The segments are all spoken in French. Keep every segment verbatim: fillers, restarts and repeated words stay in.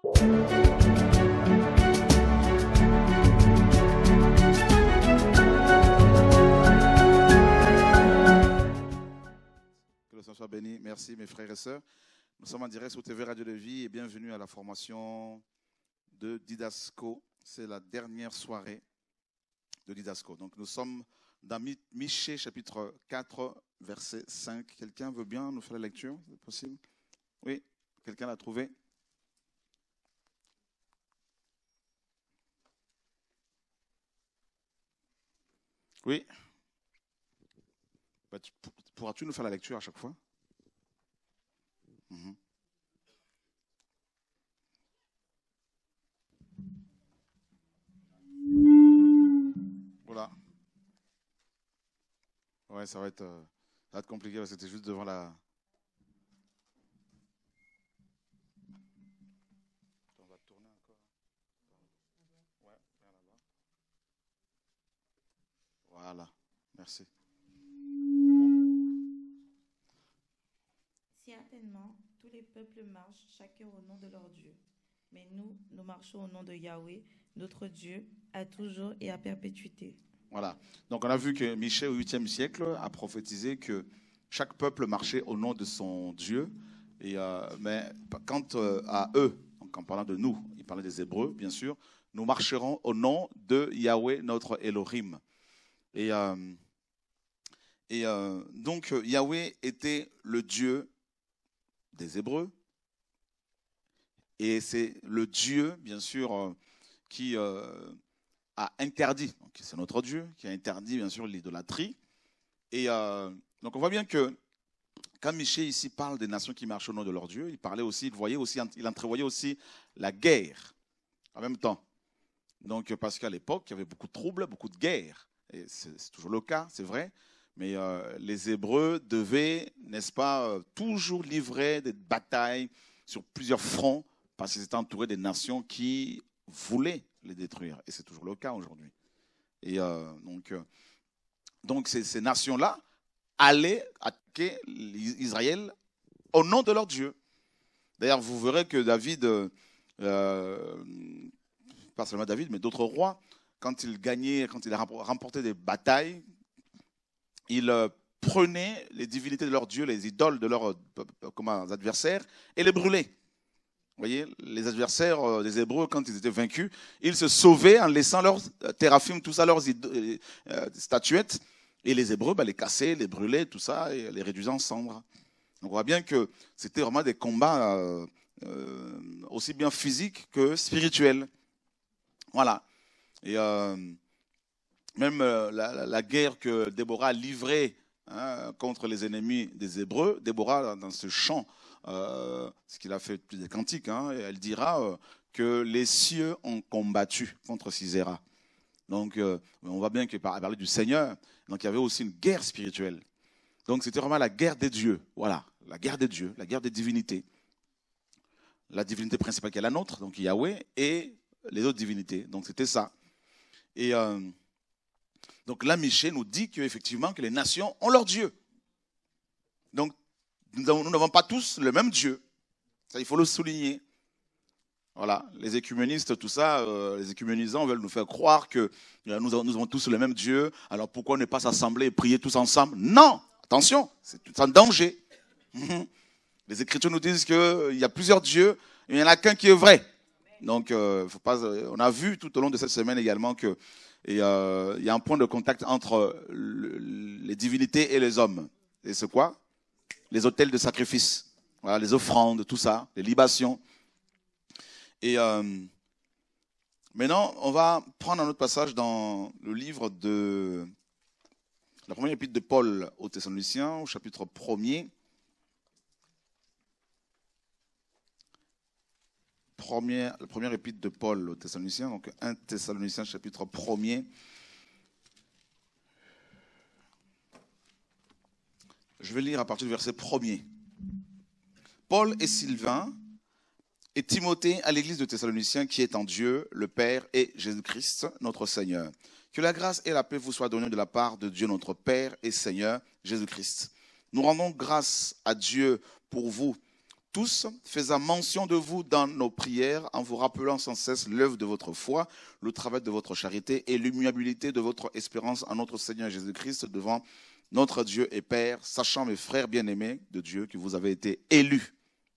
Que le Seigneur soit béni. Merci mes frères et sœurs. Nous sommes en direct sur T V Radio de Vie et bienvenue à la formation de Didasco. C'est la dernière soirée de Didasco. Donc nous sommes dans Michée chapitre quatre, verset cinq. Quelqu'un veut bien nous faire la lecture? C'est possible? Oui, quelqu'un l'a trouvé? Oui. Bah, pourras-tu nous faire la lecture à chaque fois? Mm-hmm. Voilà. Ouais, ça va être, euh, ça va être compliqué parce que c'était juste devant la... On va tourner encore. Ouais, viens là-bas. Voilà, merci. Certainement, tous les peuples marchent chacun au nom de leur Dieu. Mais nous, nous marchons au nom de Yahweh, notre Dieu, à toujours et à perpétuité. Voilà. Donc on a vu que Michée au huitième siècle a prophétisé que chaque peuple marchait au nom de son Dieu. Et, euh, mais quant euh, à eux, donc en parlant de nous, il parlait des Hébreux, bien sûr, nous marcherons au nom de Yahweh, notre Elohim. Et, euh, et euh, donc Yahweh était le Dieu des Hébreux. Et c'est le Dieu, bien sûr, euh, qui... Euh, a interdit, c'est notre Dieu qui a interdit bien sûr l'idolâtrie. Et euh, donc on voit bien que quand Michée ici parle des nations qui marchent au nom de leur Dieu, il parlait aussi, il voyait aussi, il entrevoyait aussi la guerre en même temps. Donc parce qu'à l'époque il y avait beaucoup de troubles, beaucoup de guerres. Et c'est toujours le cas, c'est vrai. Mais euh, les Hébreux devaient, n'est-ce pas, euh, toujours livrer des batailles sur plusieurs fronts parce qu'ils étaient entourés des nations qui voulaient les détruire. Et c'est toujours le cas aujourd'hui. Et euh, donc, euh, donc ces, ces nations-là allaient attaquer Israël au nom de leur Dieu. D'ailleurs, vous verrez que David, euh, pas seulement David, mais d'autres rois, quand il gagnait, quand il a remporté des batailles, il euh, prenait les divinités de leur Dieu, les idoles de leurs euh, comment, adversaires, et les brûlait. Vous voyez, les adversaires des Hébreux, quand ils étaient vaincus, ils se sauvaient en laissant leurs théraphim, tout ça, leurs euh, statuettes. Et les Hébreux, bah, les cassaient, les brûlaient, tout ça, et les réduisaient en cendres. Donc on voit bien que c'était vraiment des combats euh, euh, aussi bien physiques que spirituels. Voilà. Et euh, même euh, la, la guerre que Déborah a livrée hein, contre les ennemis des Hébreux, Déborah, dans ce chant, Euh, ce qu'il a fait plus des cantiques, hein, et elle dira euh, que les cieux ont combattu contre Sisera. Donc euh, on voit bien qu'elle parlait du Seigneur, donc il y avait aussi une guerre spirituelle. Donc c'était vraiment la guerre des dieux, voilà, la guerre des dieux, la guerre des divinités. La divinité principale qui est la nôtre, donc Yahweh, et les autres divinités, donc c'était ça. Et euh, donc là, Michée nous dit qu'effectivement que les nations ont leur Dieu. Donc nous n'avons pas tous le même Dieu. Ça, il faut le souligner. Voilà, les écuménistes, tout ça, euh, les écuménisants veulent nous faire croire que euh, nous, avons, nous avons tous le même Dieu. Alors pourquoi ne pas s'assembler et prier tous ensemble? Non, attention, c'est un danger. Les Écritures nous disent qu'il euh, y a plusieurs dieux, et il n'y en a qu'un qui est vrai. Donc, euh, faut pas, euh, on a vu tout au long de cette semaine également qu'il euh, y a un point de contact entre le, les divinités et les hommes. Et c'est quoi? Les autels de sacrifice, voilà, les offrandes, tout ça, les libations. Et euh, maintenant, on va prendre un autre passage dans le livre de la première épître de Paul aux Thessaloniciens, au chapitre premier. Première, la première épître de Paul aux Thessaloniciens, donc un Thessaloniciens, chapitre premier. Je vais lire à partir du verset premier. Paul et Sylvain et Timothée à l'église de Thessaloniciens qui est en Dieu, le Père et Jésus-Christ, notre Seigneur. Que la grâce et la paix vous soient données de la part de Dieu, notre Père et Seigneur, Jésus-Christ. Nous rendons grâce à Dieu pour vous tous, faisant mention de vous dans nos prières, en vous rappelant sans cesse l'œuvre de votre foi, le travail de votre charité et l'immuabilité de votre espérance en notre Seigneur Jésus-Christ devant notre Dieu et Père, sachant, mes frères bien-aimés de Dieu, que vous avez été élus.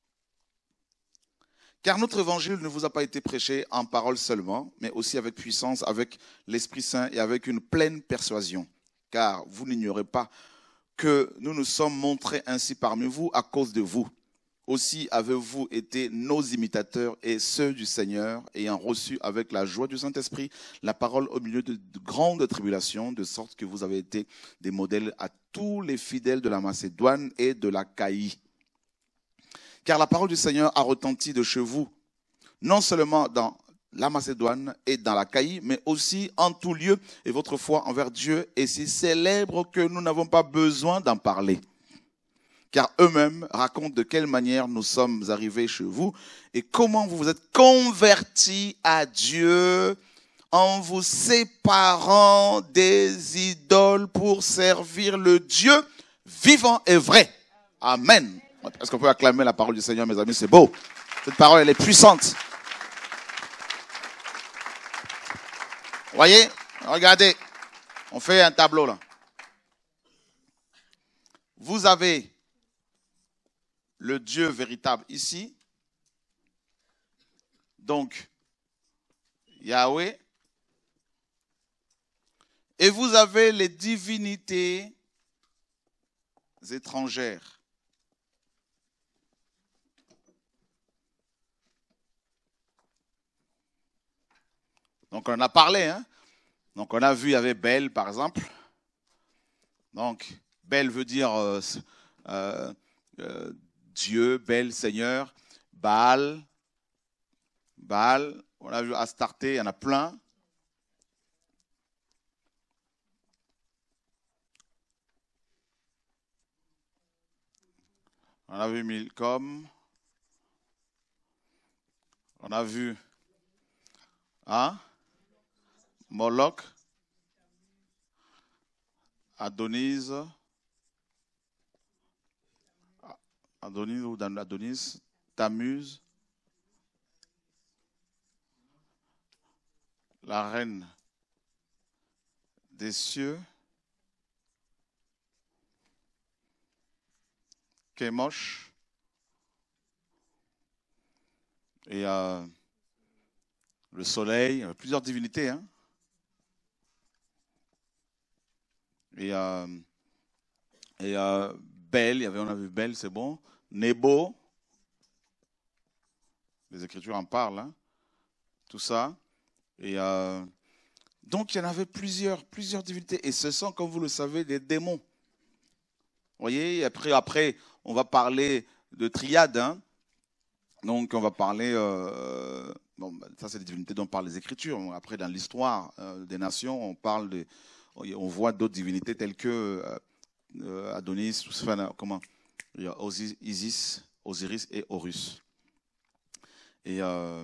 Car notre évangile ne vous a pas été prêché en parole seulement, mais aussi avec puissance, avec l'Esprit Saint et avec une pleine persuasion. Car vous n'ignorez pas que nous nous sommes montrés ainsi parmi vous à cause de vous. Aussi avez-vous été nos imitateurs et ceux du Seigneur, ayant reçu avec la joie du Saint-Esprit la parole au milieu de, de grandes tribulations, de sorte que vous avez été des modèles à tous les fidèles de la Macédoine et de l'Achaïe. Car la parole du Seigneur a retenti de chez vous, non seulement dans la Macédoine et dans l'Achaïe, mais aussi en tout lieu, et votre foi envers Dieu est si célèbre que nous n'avons pas besoin d'en parler. Car eux-mêmes racontent de quelle manière nous sommes arrivés chez vous et comment vous vous êtes convertis à Dieu en vous séparant des idoles pour servir le Dieu vivant et vrai. Amen. Est-ce qu'on peut acclamer la parole du Seigneur, mes amis? C'est beau. Cette parole, elle est puissante. Vous voyez? Regardez. On fait un tableau là. Vous avez le Dieu véritable ici. Donc, Yahweh. Et vous avez les divinités étrangères. Donc, on en a parlé. Hein? Donc, on a vu, il y avait Bel, par exemple. Donc, Bel veut dire euh, euh, euh, Dieu, Bel, Seigneur. Baal. Baal. On a vu Astarté, il y en a plein. On a vu Milcom. On a vu hein, Moloch, Adonis, Adonis ou Adonis, Tammuz, la reine des cieux, Kémosh, et euh, le soleil, il y a plusieurs divinités. Hein? Et, euh, et euh, Bel, il y avait, on a vu Bel, c'est bon. Nebo, les Écritures en parlent, hein? Tout ça. Et euh, donc il y en avait plusieurs, plusieurs divinités. Et ce sont, comme vous le savez, des démons. Vous voyez, après, après, on va parler de triade. Hein? Donc, on va parler, euh, bon, ça c'est des divinités dont parlent les Écritures. Après, dans l'histoire euh, des nations, on parle de, on voit d'autres divinités telles que euh, Adonis, enfin, comment, il y a Isis, Osiris et Horus. Et euh,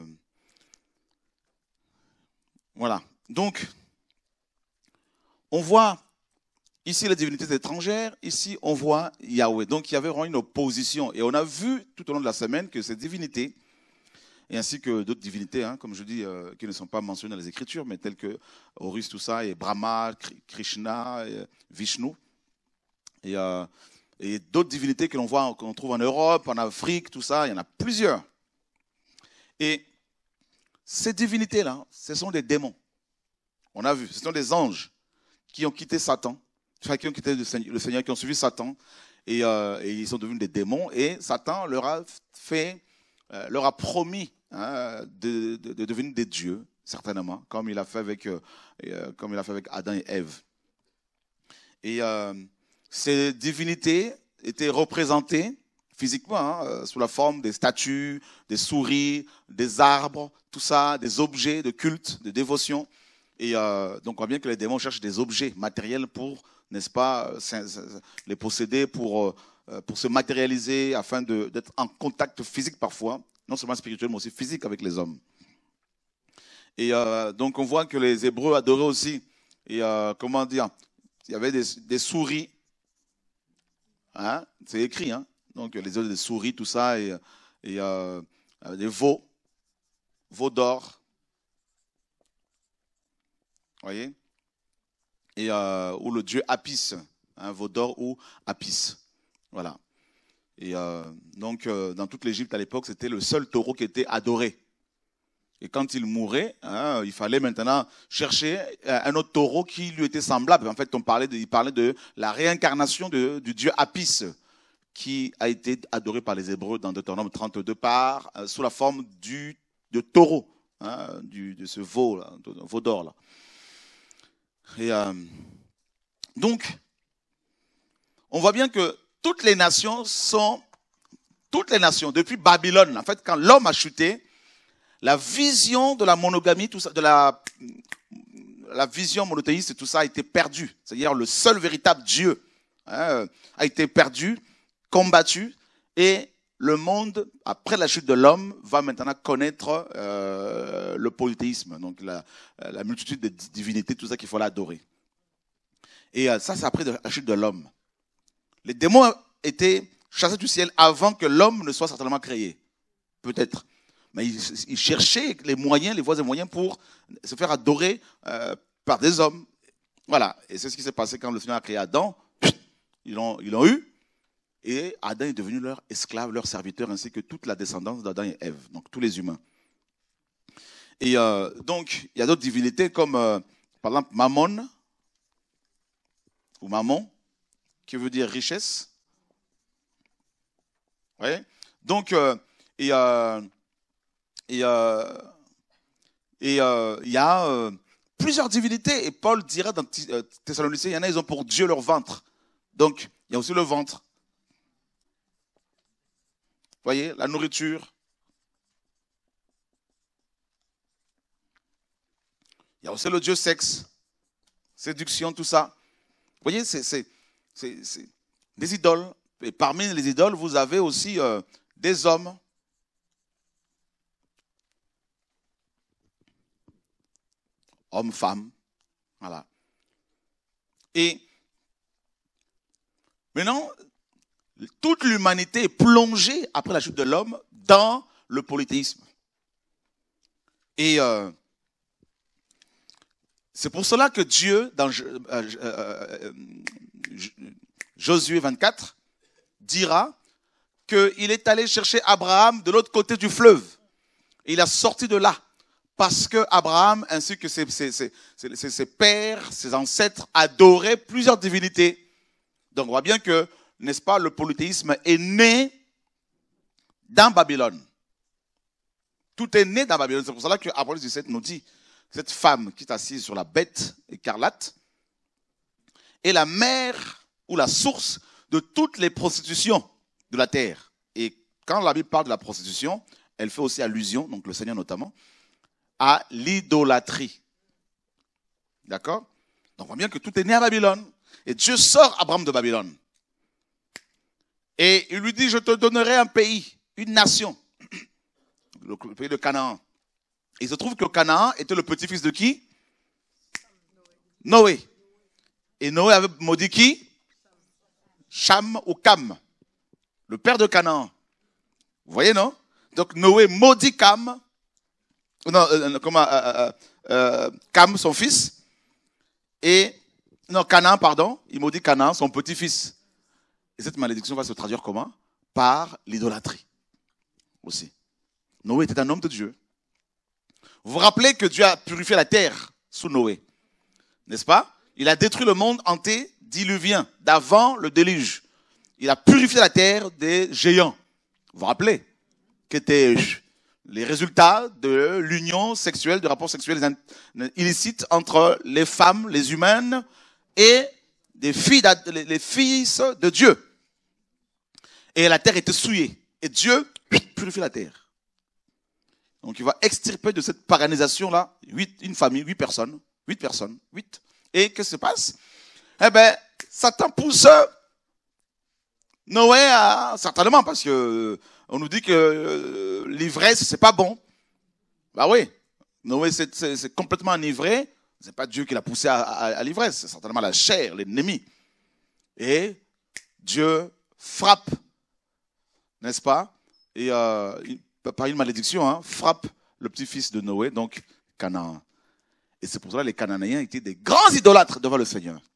voilà. Donc, on voit ici les divinités étrangères, ici on voit Yahweh. Donc il y avait vraiment une opposition. Et on a vu tout au long de la semaine que ces divinités, et ainsi que d'autres divinités, hein, comme je dis, euh, qui ne sont pas mentionnées dans les Écritures, mais telles que Horus, tout ça, et Brahma, Krishna, et Vishnu, et, euh, et d'autres divinités que l'on voit, qu'on trouve en Europe, en Afrique, tout ça, il y en a plusieurs. Et ces divinités-là, ce sont des démons. On a vu, ce sont des anges qui ont quitté Satan, enfin, qui ont quitté le Seigneur, le Seigneur, qui ont suivi Satan, et, euh, et ils sont devenus des démons, et Satan leur a fait, euh, leur a promis hein, de, de, de devenir des dieux, certainement, comme il a fait avec, euh, comme il a fait avec Adam et Ève. Et euh, ces divinités étaient représentées physiquement, hein, sous la forme des statues, des souris, des arbres, tout ça, des objets de culte, de dévotion. Et euh, donc on voit bien que les démons cherchent des objets matériels pour, n'est-ce pas, les posséder, pour, pour se matérialiser, afin de, d'être en contact physique parfois, non seulement spirituel, mais aussi physique avec les hommes. Et euh, donc on voit que les Hébreux adoraient aussi, et euh, comment dire, il y avait des, des souris, hein, c'est écrit, hein, donc les œufs de souris, tout ça, et, et euh, des veaux, veaux d'or. Voyez, et euh, ou le dieu Apis, hein, veau d'or ou Apis, voilà. Et euh, donc euh, dans toute l'Égypte à l'époque, c'était le seul taureau qui était adoré. Et quand il mourait, hein, il fallait maintenant chercher un autre taureau qui lui était semblable. En fait, on parlait de, il parlait de la réincarnation de, du dieu Apis, qui a été adoré par les Hébreux dans Deutéronome trente-deux par euh, sous la forme du de taureau, hein, du, de ce veau, là, de, de, veau d'or là. Et euh, donc, on voit bien que toutes les nations sont, toutes les nations, depuis Babylone, en fait, quand l'homme a chuté, la vision de la monogamie, tout ça, de la, la vision monothéiste et tout ça a été perdue. C'est-à-dire le seul véritable Dieu hein, a été perdu, combattu, et le monde, après la chute de l'homme, va maintenant connaître euh, le polythéisme, donc la, la multitude de divinités, tout ça qu'il faut l'adorer. Et euh, ça, c'est après la chute de l'homme. Les démons étaient chassés du ciel avant que l'homme ne soit certainement créé. Peut-être. Mais ils, ils cherchaient les moyens, les voies et moyens pour se faire adorer euh, par des hommes. Voilà. Et c'est ce qui s'est passé quand le Seigneur a créé Adam. Ils l'ont, ils l'ont eu. Et Adam est devenu leur esclave, leur serviteur, ainsi que toute la descendance d'Adam et Ève, donc tous les humains. Et euh, donc, il y a d'autres divinités comme, euh, par exemple, Mammon, ou Mammon, qui veut dire richesse. Ouais. Donc, euh, et, euh, et, euh, et euh, il y a euh, plusieurs divinités, et Paul dira dans Thessaloniciens, il y en a, ils ont pour Dieu leur ventre. Donc, il y a aussi le ventre. Voyez, la nourriture. Il y a aussi le dieu sexe, séduction, tout ça. Vous voyez, c'est, c'est, c'est, c'est des idoles. Et parmi les idoles, vous avez aussi euh, des hommes. Hommes, femmes. Voilà. Et maintenant, toute l'humanité est plongée, après la chute de l'homme, dans le polythéisme. Et euh, c'est pour cela que Dieu, dans euh, euh, euh, Josué vingt-quatre, dira qu'il est allé chercher Abraham de l'autre côté du fleuve. Et il a sorti de là. Parce que Abraham, ainsi que ses, ses, ses, ses, ses pères, ses ancêtres, adoraient plusieurs divinités. Donc on voit bien que, n'est-ce pas, le polythéisme est né dans Babylone. Tout est né dans Babylone. C'est pour cela que Apocalypse dix-sept nous dit, cette femme qui est assise sur la bête écarlate est la mère ou la source de toutes les prostitutions de la terre. Et quand la Bible parle de la prostitution, elle fait aussi allusion, donc le Seigneur notamment, à l'idolâtrie. D'accord? Donc on voit bien que tout est né à Babylone. Et Dieu sort Abraham de Babylone. Et il lui dit, je te donnerai un pays, une nation, le pays de Canaan. Et il se trouve que Canaan était le petit-fils de qui? Noé. Noé. Et Noé avait maudit qui? Cham ou Cam, le père de Canaan. Vous voyez, non? Donc Noé maudit Cam, non, euh, comment, euh, euh, Cam, son fils, et, non, Canaan, pardon, il maudit Canaan, son petit-fils. Et cette malédiction va se traduire comment? Par l'idolâtrie aussi. Noé était un homme de Dieu. Vous vous rappelez que Dieu a purifié la terre sous Noé, n'est-ce pas? Il a détruit le monde antédiluvien, d'avant le déluge. Il a purifié la terre des géants. Vous vous rappelez? Qui étaient les résultats de l'union sexuelle, de rapports sexuels illicites entre les femmes, les humaines et des filles, les fils de Dieu. Et la terre était souillée. Et Dieu purifie la terre. Donc il va extirper de cette paganisation-là huit, une famille, huit personnes. Huit personnes. Huit. Et qu'est-ce qui se passe? Eh bien, Satan pousse Noé à, certainement, parce que on nous dit que euh, l'ivresse, c'est pas bon. Bah oui. Noé, c'est, c'est, c'est complètement enivré. C'est pas Dieu qui l'a poussé à, à, à l'ivresse. C'est certainement la chair, l'ennemi. Et Dieu frappe n'est-ce pas? Et euh, par une malédiction, hein, frappe le petit-fils de Noé, donc Canaan. Et c'est pour cela que les Cananéens étaient des grands idolâtres devant le Seigneur. Vous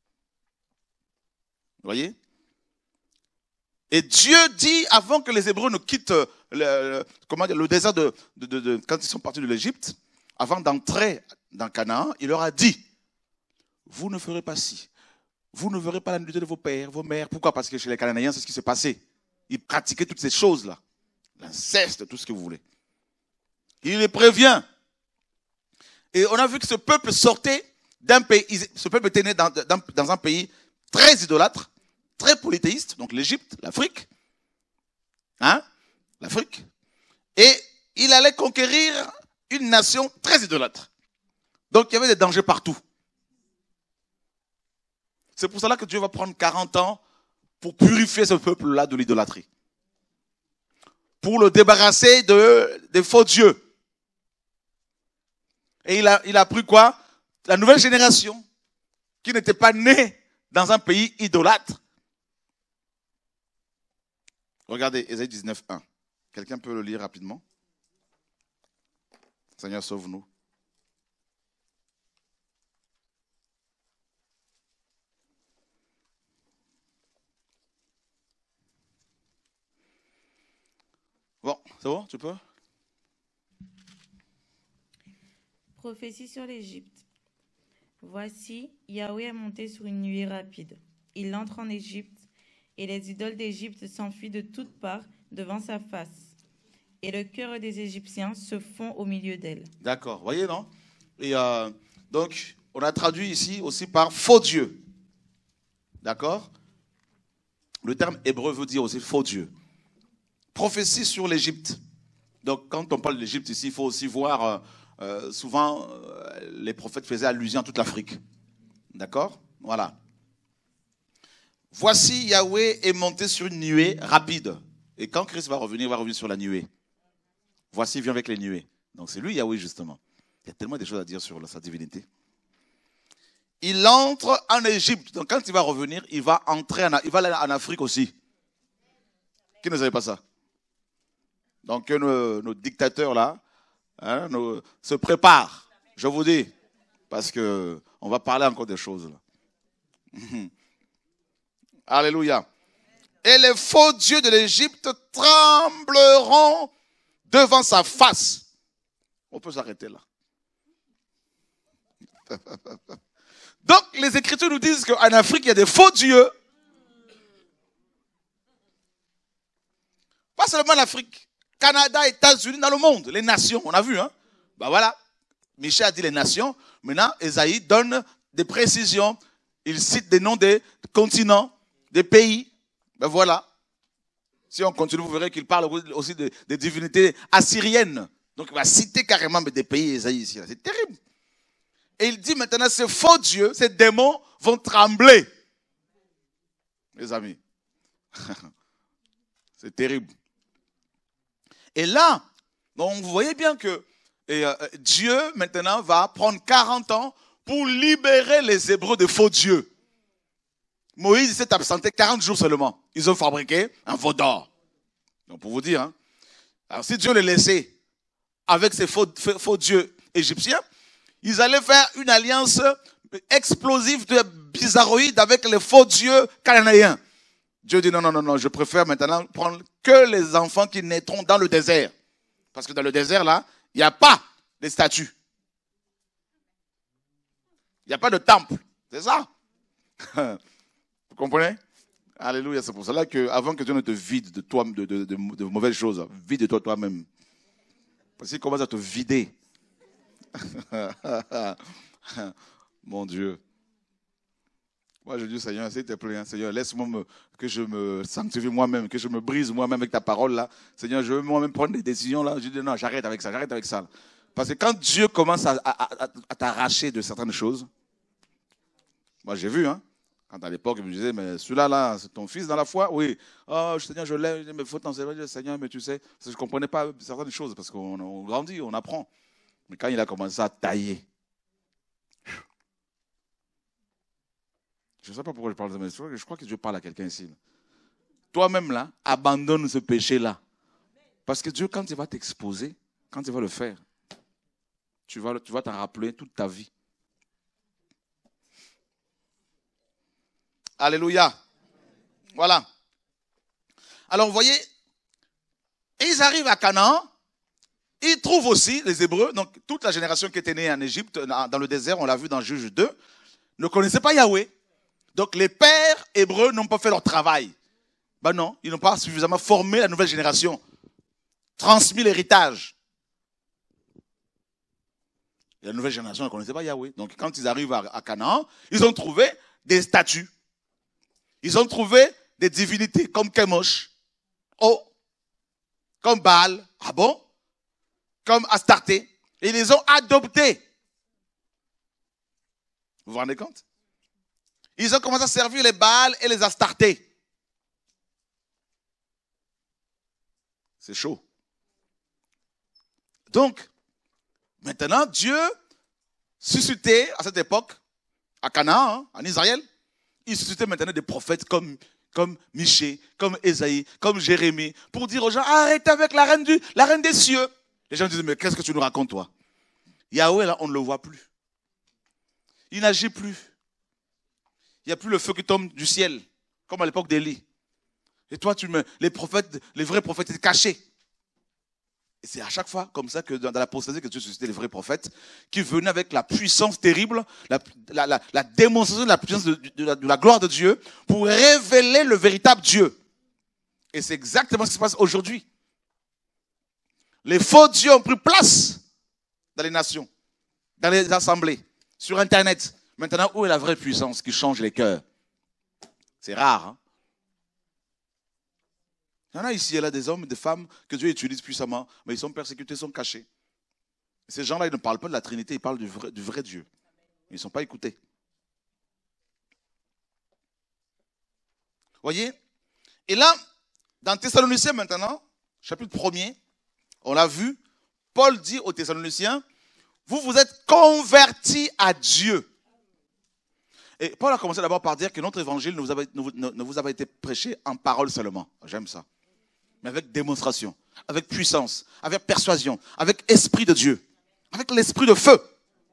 voyez? Et Dieu dit, avant que les Hébreux ne quittent le, le, comment dire, le désert, de, de, de, de, quand ils sont partis de l'Égypte, avant d'entrer dans Canaan, il leur a dit, vous ne ferez pas ci. Vous ne verrez pas la nudité de vos pères, vos mères. Pourquoi? Parce que chez les Cananéens, c'est ce qui s'est passé. Ils pratiquaient toutes ces choses-là. L'inceste, tout ce que vous voulez. Il les prévient. Et on a vu que ce peuple sortait d'un pays, ce peuple était né dans, dans, dans un pays très idolâtre, très polythéiste, donc l'Égypte, l'Afrique. Hein? L'Afrique. Et il allait conquérir une nation très idolâtre. Donc il y avait des dangers partout. C'est pour cela que Dieu va prendre quarante ans pour purifier ce peuple-là de l'idolâtrie. Pour le débarrasser de, des faux dieux. Et il a, il a pris quoi? La nouvelle génération qui n'était pas née dans un pays idolâtre. Regardez, Ésaïe dix-neuf, un. Quelqu'un peut le lire rapidement? Seigneur, sauve-nous. Bon, c'est bon, tu peux? Prophétie sur l'Égypte. Voici, Yahweh est monté sur une nuée rapide. Il entre en Égypte, et les idoles d'Égypte s'enfuient de toutes parts devant sa face. Et le cœur des Égyptiens se fond au milieu d'elle. D'accord, vous voyez, non? Et euh, donc, on a traduit ici aussi par faux Dieu. D'accord? Le terme hébreu veut dire aussi faux Dieu. Prophétie sur l'Égypte. Donc, quand on parle de l'Égypte ici, il faut aussi voir, euh, euh, souvent, euh, les prophètes faisaient allusion à toute l'Afrique. D'accord? Voilà. Voici, Yahweh est monté sur une nuée rapide. Et quand Christ va revenir, il va revenir sur la nuée. Voici, il vient avec les nuées. Donc, c'est lui, Yahweh, justement. Il y a tellement de choses à dire sur sa divinité. Il entre en Égypte. Donc, quand il va revenir, il va entrer en, il va aller en Afrique aussi. Qui ne savait pas ça? Donc, nos, nos dictateurs, là, hein, nos, se préparent, je vous dis, parce que on va parler encore des choses, là. Alléluia. Et les faux dieux de l'Égypte trembleront devant sa face. On peut s'arrêter là. Donc, les Écritures nous disent qu'en Afrique, il y a des faux dieux. Pas seulement l'Afrique. Canada, États-Unis, dans le monde, les nations, on a vu, hein. Ben voilà, Michel a dit les nations. Maintenant, Esaïe donne des précisions. Il cite des noms des continents, des pays. Ben voilà. Si on continue, vous verrez qu'il parle aussi des de divinités assyriennes. Donc, il va citer carrément des pays, Esaïe ici. C'est terrible. Et il dit maintenant, ces faux dieux, ces démons vont trembler. Les amis. C'est terrible. Et là, donc vous voyez bien que et, euh, Dieu maintenant va prendre quarante ans pour libérer les Hébreux des faux dieux. Moïse s'est absenté quarante jours seulement. Ils ont fabriqué un veau d'or. Donc pour vous dire, hein, alors si Dieu les laissait avec ces faux, faux dieux égyptiens, ils allaient faire une alliance explosive de bizarroïde avec les faux dieux cananéens. Dieu dit non, non, non, non, je préfère maintenant prendre que les enfants qui naîtront dans le désert. Parce que dans le désert, là, il n'y a pas de statues. Il n'y a pas de temple. C'est ça. Vous comprenez? Alléluia. C'est pour cela que, avant que Dieu ne te vide de toi, de, de, de, de mauvaises choses, vide de toi toi-même. Parce qu'il commence à te vider. Mon Dieu. Moi, je dis, Seigneur, s'il te plaît, hein, Seigneur, laisse-moi me, que je me sanctifie moi-même, que je me brise moi-même avec ta parole, là. Seigneur, je veux moi-même prendre des décisions, là. Je dis, non, j'arrête avec ça, j'arrête avec ça. Parce que quand Dieu commence à, à, à, à t'arracher de certaines choses, moi, j'ai vu, hein, quand à l'époque, il me disait, mais celui-là, là, c'est ton fils dans la foi? Oui. Oh, Seigneur, je l'aime, mais il faut t'en servir, Seigneur, mais tu sais, je ne comprenais pas certaines choses, parce qu'on on grandit, on apprend. Mais quand il a commencé à tailler, je ne sais pas pourquoi je parle de ça, mais je crois que Dieu parle à quelqu'un ici. toi-même là, abandonne ce péché-là. Parce que Dieu, quand il va t'exposer, quand il va le faire, tu vas, tu vas t'en rappeler toute ta vie. Alléluia. Voilà. Alors, vous voyez, et ils arrivent à Canaan, ils trouvent aussi, les Hébreux, donc toute la génération qui était née en Égypte, dans le désert, on l'a vu dans Juge deux, ne connaissaient pas Yahweh. Donc les pères hébreux n'ont pas fait leur travail. Ben non, ils n'ont pas suffisamment formé la nouvelle génération, transmis l'héritage. Et la nouvelle génération ne connaissait pas Yahweh. Donc quand ils arrivent à, à Canaan, ils ont trouvé des statues. Ils ont trouvé des divinités comme Kemosh, Oh, comme Baal, ah bon, comme Astarté. Et ils les ont adoptés. Vous vous rendez compte? Ils ont commencé à servir les Baal et les Astartés. C'est chaud. Donc, maintenant, Dieu suscitait à cette époque, à Canaan, hein, en Israël, il suscitait maintenant des prophètes comme, comme Michée, comme Ésaïe, comme Jérémie, pour dire aux gens, arrêtez avec la reine, du, la reine des cieux. Les gens disent, mais qu'est-ce que tu nous racontes, toi? Yahweh, là, on ne le voit plus. Il n'agit plus. Il n'y a plus le feu qui tombe du ciel, comme à l'époque d'Élie. Et toi, tu me, les prophètes, les vrais prophètes étaient cachés. Et c'est à chaque fois comme ça que dans la prophétie que Dieu suscitait les vrais prophètes, qui venaient avec la puissance terrible, la, la, la, la démonstration de la puissance de, de, la, de la gloire de Dieu, pour révéler le véritable Dieu. Et c'est exactement ce qui se passe aujourd'hui. Les faux dieux ont pris place dans les nations, dans les assemblées, sur Internet. Maintenant, où est la vraie puissance qui change les cœurs? C'est rare, hein? Il y en a ici et là des hommes et des femmes que Dieu utilise puissamment, mais ils sont persécutés, ils sont cachés. Et ces gens-là, ils ne parlent pas de la Trinité, ils parlent du vrai, du vrai Dieu. Ils ne sont pas écoutés. Voyez? Et là, dans Thessaloniciens maintenant, chapitre premier, on l'a vu, Paul dit aux Thessaloniciens, vous vous êtes convertis à Dieu. Et Paul a commencé d'abord par dire que notre évangile ne vous, avait, ne, ne vous avait été prêché en parole seulement. J'aime ça. Mais avec démonstration, avec puissance, avec persuasion, avec esprit de Dieu, avec l'esprit de feu.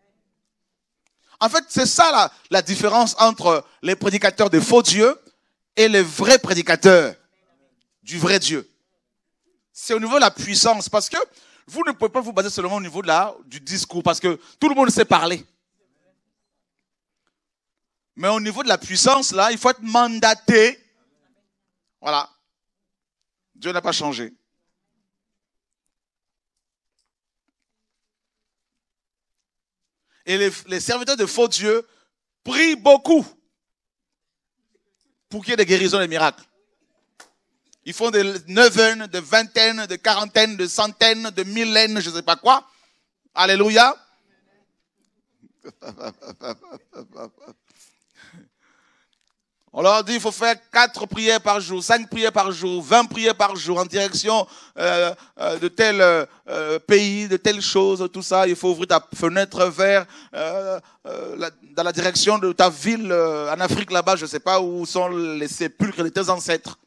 En fait, c'est ça la, la différence entre les prédicateurs de faux dieux et les vrais prédicateurs du vrai Dieu. C'est au niveau de la puissance, parce que vous ne pouvez pas vous baser seulement au niveau de la, du discours, parce que tout le monde sait parler. Mais au niveau de la puissance, là, il faut être mandaté. Voilà. Dieu n'a pas changé. Et les, les serviteurs de faux dieux prient beaucoup pour qu'il y ait des guérisons et des miracles. Ils font des neuvaines, de vingtaines, de quarantaines, de centaines, de millaines, je ne sais pas quoi. Alléluia. On leur dit qu'il faut faire quatre prières par jour, cinq prières par jour, vingt prières par jour en direction euh, euh, de tel euh, pays, de telle chose, tout ça. Il faut ouvrir ta fenêtre vers euh, euh, la, dans la direction de ta ville euh, en Afrique là-bas, je ne sais pas où sont les sépulcres de tes ancêtres.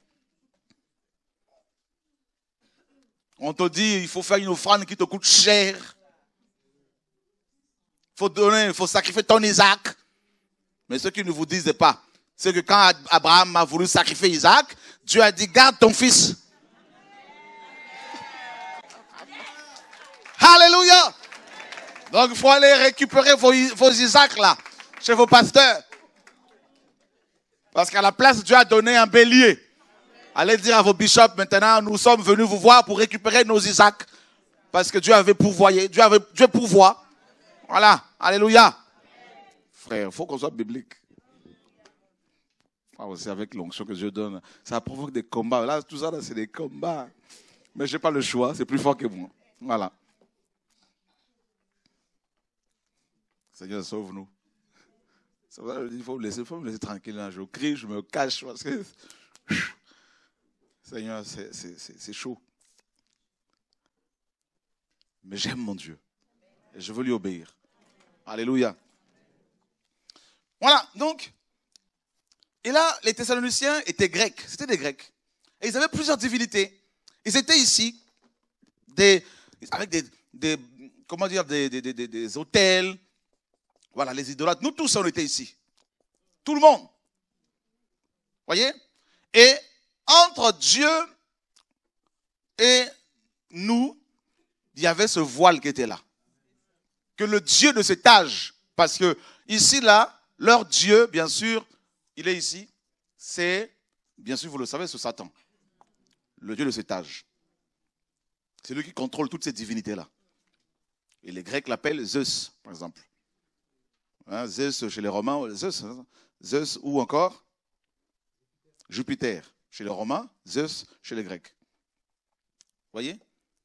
On te dit il faut faire une offrande qui te coûte cher. Il faut donner, il faut sacrifier ton Isaac. Mais ce qu'ils ne vous disent pas, c'est que quand Abraham a voulu sacrifier Isaac, Dieu a dit, garde ton fils. Alléluia. Donc il faut aller récupérer vos, vos Isaacs là, chez vos pasteurs. Parce qu'à la place, Dieu a donné un bélier. Allez dire à vos bishops maintenant, nous sommes venus vous voir pour récupérer nos Isaacs. Parce que Dieu avait pourvoyé, Dieu avait Dieu pourvoit. Voilà, alléluia. Frère, il faut qu'on soit biblique. Ah, c'est avec l'onction que Dieu donne. Ça provoque des combats. Là, tout ça, là, c'est des combats. Mais je n'ai pas le choix. C'est plus fort que moi. Voilà. Seigneur, sauve-nous. Il faut me laisser, faut me laisser tranquille. Là. Je crie, je me cache. Parce que... Seigneur, c'est, c'est, c'est, c'est chaud. Mais j'aime mon Dieu. Et je veux lui obéir. Alléluia. Voilà, donc... Et là, les Thessaloniciens étaient grecs. C'était des Grecs. Et ils avaient plusieurs divinités. Ils étaient ici, des, avec des, des, comment dire, des, des, des, des hôtels. Voilà, les idolâtres. Nous tous, on était ici. Tout le monde. Voyez? Et entre Dieu et nous, il y avait ce voile qui était là. Que le Dieu de cet âge, parce que ici, là, leur Dieu, bien sûr, il est ici, c'est, bien sûr, vous le savez, c'est Satan. Le Dieu de cet âge. C'est lui qui contrôle toutes ces divinités-là. Et les Grecs l'appellent Zeus, par exemple. Hein, Zeus chez les Romains, Zeus, hein, Zeus ou encore Jupiter chez les Romains, Zeus chez les Grecs. Voyez?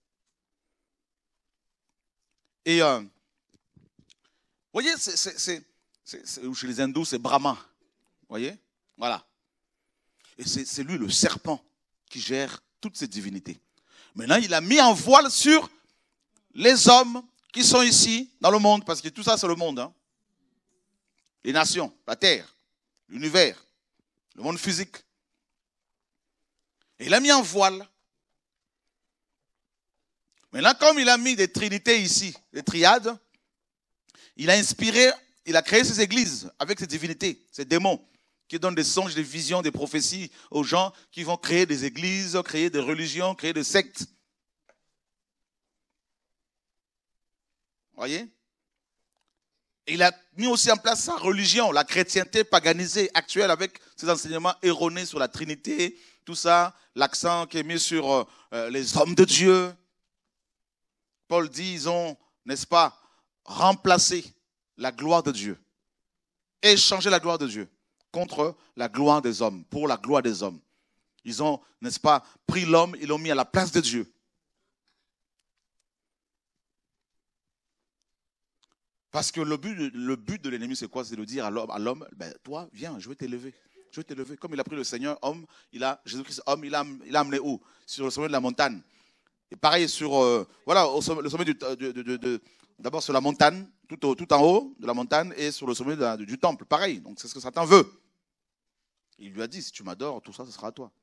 Et, euh, voyez, c'est, c'est, c'est, c'est, chez les hindous, c'est Brahma. Voyez? Voilà. Et c'est, c'est lui, le serpent, qui gère toutes ces divinités. Maintenant, il a mis un voile sur les hommes qui sont ici, dans le monde, parce que tout ça, c'est le monde. Hein. Les nations, la terre, l'univers, le monde physique. Et il a mis un voile. Maintenant, comme il a mis des trinités ici, des triades, il a inspiré, il a créé ces églises avec ces divinités, ces démons, qui donnent des songes, des visions, des prophéties aux gens qui vont créer des églises, créer des religions, créer des sectes. Voyez? Et il a mis aussi en place sa religion, la chrétienté paganisée actuelle avec ses enseignements erronés sur la Trinité, tout ça, l'accent qui est mis sur euh, les hommes de Dieu. Paul dit, ils ont, n'est-ce pas, remplacé la gloire de Dieu, échangé la gloire de Dieu contre la gloire des hommes, pour la gloire des hommes. Ils ont, n'est-ce pas, pris l'homme, ils l'ont mis à la place de Dieu. Parce que le but, le but de l'ennemi, c'est quoi? C'est de dire à l'homme, à l'homme, ben, toi, viens, je vais t'élever. Je vais t'élever. Comme il a pris le Seigneur, homme, il a, Jésus-Christ, homme, il a, il a amené où? Sur le sommet de la montagne. Et pareil sur, euh, voilà, au sommet, le sommet du, de, de, de, de, d'abord sur la montagne, tout, au, tout en haut de la montagne et sur le sommet de la, du, du temple. Pareil, donc c'est ce que Satan veut. Il lui a dit, si tu m'adores, tout ça, ce sera à toi.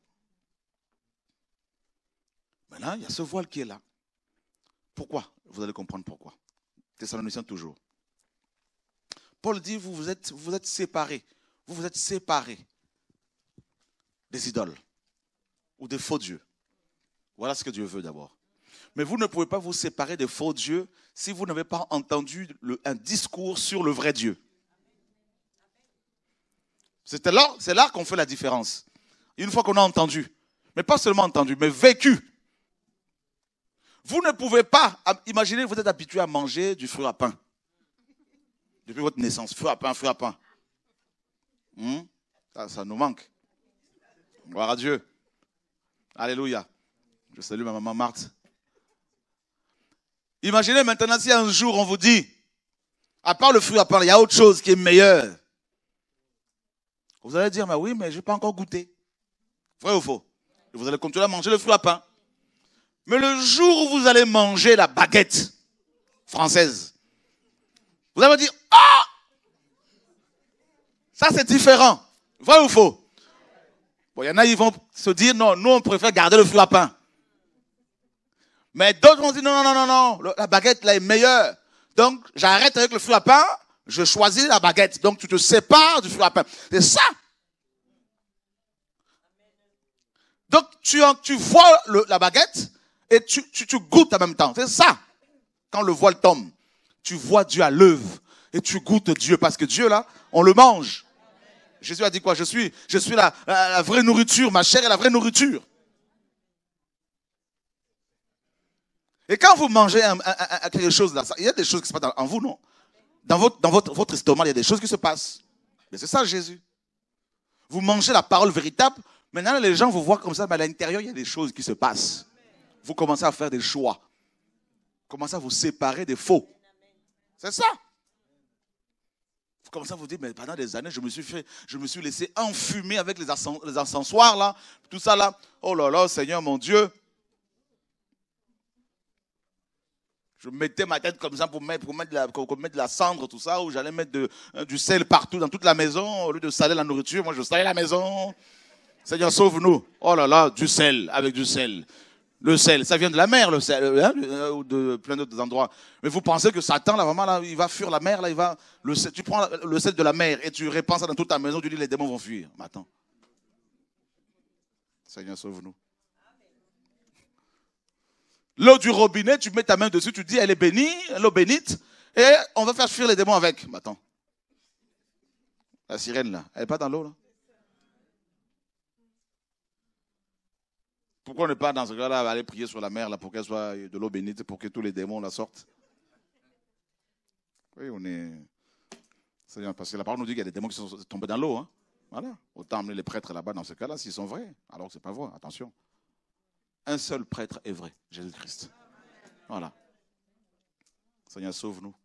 Maintenant, il y a ce voile qui est là. Pourquoi? Vous allez comprendre pourquoi. Thessaloniciens toujours. Paul dit, vous vous êtes, vous êtes séparés. Vous vous êtes séparés des idoles ou des faux dieux. Voilà ce que Dieu veut d'abord. Mais vous ne pouvez pas vous séparer des faux dieux si vous n'avez pas entendu le, un discours sur le vrai Dieu. C'est là, c'est là qu'on fait la différence. Une fois qu'on a entendu, mais pas seulement entendu, mais vécu. Vous ne pouvez pas, imaginez, vous êtes habitué à manger du fruit à pain. Depuis votre naissance, fruit à pain, fruit à pain. Hum? Ça, ça nous manque. Gloire à Dieu. Alléluia. Je salue ma maman Marthe. Imaginez maintenant si un jour on vous dit, à part le fruit à pain, il y a autre chose qui est meilleure. Vous allez dire, mais oui, mais je n'ai pas encore goûté. Vrai ou faux? Et vous allez continuer à manger le fruit à pain. Mais le jour où vous allez manger la baguette française, vous allez me dire, ah, ça c'est différent. Vrai ou faux? Bon, il y en a, ils vont se dire, non, nous on préfère garder le fruit à pain. Mais d'autres vont dire, non, non, non, non, non, la baguette là est meilleure. Donc, j'arrête avec le fruit à pain, je choisis la baguette. Donc, tu te sépares du fruit à pain. C'est ça. Donc, tu, tu vois le, la baguette et tu, tu, tu goûtes en même temps. C'est ça. Quand le voile tombe, tu vois Dieu à l'œuvre et tu goûtes Dieu. Parce que Dieu, là, on le mange. Jésus a dit quoi? Je suis, je suis la, la, la vraie nourriture. Ma chair est la vraie nourriture. Et quand vous mangez un, un, un, quelque chose là, il y a des choses qui se passent en vous, non? Dans votre, dans votre, votre estomac, il y a des choses qui se passent. Mais c'est ça Jésus. Vous mangez la parole véritable. Maintenant, les gens vous voient comme ça, mais à l'intérieur, il y a des choses qui se passent. Vous commencez à faire des choix. Vous commencez à vous séparer des faux. C'est ça. Vous commencez à vous dire, mais pendant des années, je me suis fait, je me suis laissé enfumer avec les, les encensoirs là, tout ça là. Oh là là, Seigneur mon Dieu. Je mettais ma tête comme ça pour mettre, pour mettre, de, la, pour mettre de la cendre, tout ça, ou j'allais mettre de, du sel partout dans toute la maison. Au lieu de saler la nourriture, moi je salais la maison. Seigneur, sauve-nous. Oh là là, du sel, avec du sel. Le sel, ça vient de la mer, le sel, hein, ou de plein d'autres endroits. Mais vous pensez que Satan, là, vraiment, là, il va fuir la mer, là, il va. Le sel, tu prends le sel de la mer et tu répands ça dans toute ta maison, tu dis les démons vont fuir. Mais attends. Seigneur, sauve-nous. L'eau du robinet, tu mets ta main dessus, tu dis elle est bénie, l'eau bénite, et on va faire fuir les démons avec. Mais attends. La sirène, là, elle n'est pas dans l'eau, là. Pourquoi on n'est pas dans ce cas-là aller prier sur la mer là, pour qu'elle soit de l'eau bénite, pour que tous les démons la sortent? Oui, on est. C'est-à-dire, parce que la parole nous dit qu'il y a des démons qui sont tombés dans l'eau. Hein. Voilà. Autant amener les prêtres là-bas dans ce cas-là s'ils sont vrais. Alors que ce n'est pas vrai. Attention. Un seul prêtre est vrai, Jésus-Christ. Voilà. Seigneur, sauve-nous.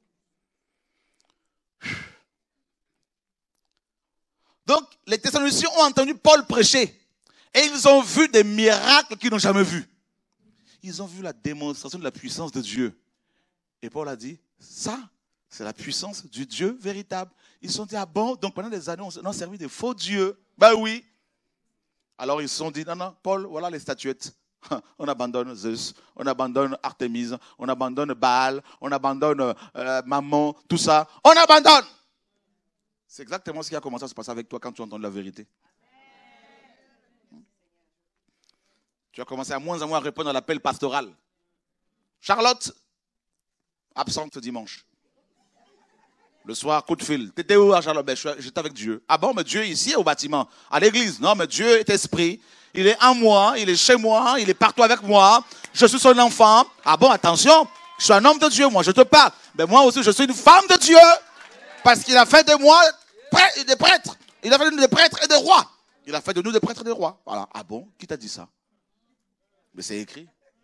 Donc, les Thessaloniciens ont entendu Paul prêcher. Et ils ont vu des miracles qu'ils n'ont jamais vus. Ils ont vu la démonstration de la puissance de Dieu. Et Paul a dit, ça, c'est la puissance du Dieu véritable. Ils se sont dit, ah bon, donc pendant des années, on a servi des faux dieux. Ben oui. Alors ils se sont dit, non, non, Paul, voilà les statuettes. On abandonne Zeus, on abandonne Artémise, on abandonne Baal, on abandonne euh, Mammon, tout ça. On abandonne. C'est exactement ce qui a commencé à se passer avec toi quand tu entends la vérité. Tu as commencé à moins en moins à répondre à l'appel pastoral. Charlotte, absente ce dimanche. Le soir, coup de fil. T'étais où, Charlotte? Ben, j'étais avec Dieu. Ah bon, mais Dieu est ici au bâtiment, à l'église. Non, mais Dieu est esprit. Il est en moi, il est chez moi, il est partout avec moi. Je suis son enfant. Ah bon, attention, je suis un homme de Dieu, moi, je te parle. Mais moi aussi, je suis une femme de Dieu. Parce qu'il a fait de moi des prêtres. Il a fait de nous des prêtres et des rois. Il a fait de nous des prêtres et des rois. Voilà. Ah bon, qui t'a dit ça? Mais c'est écrit.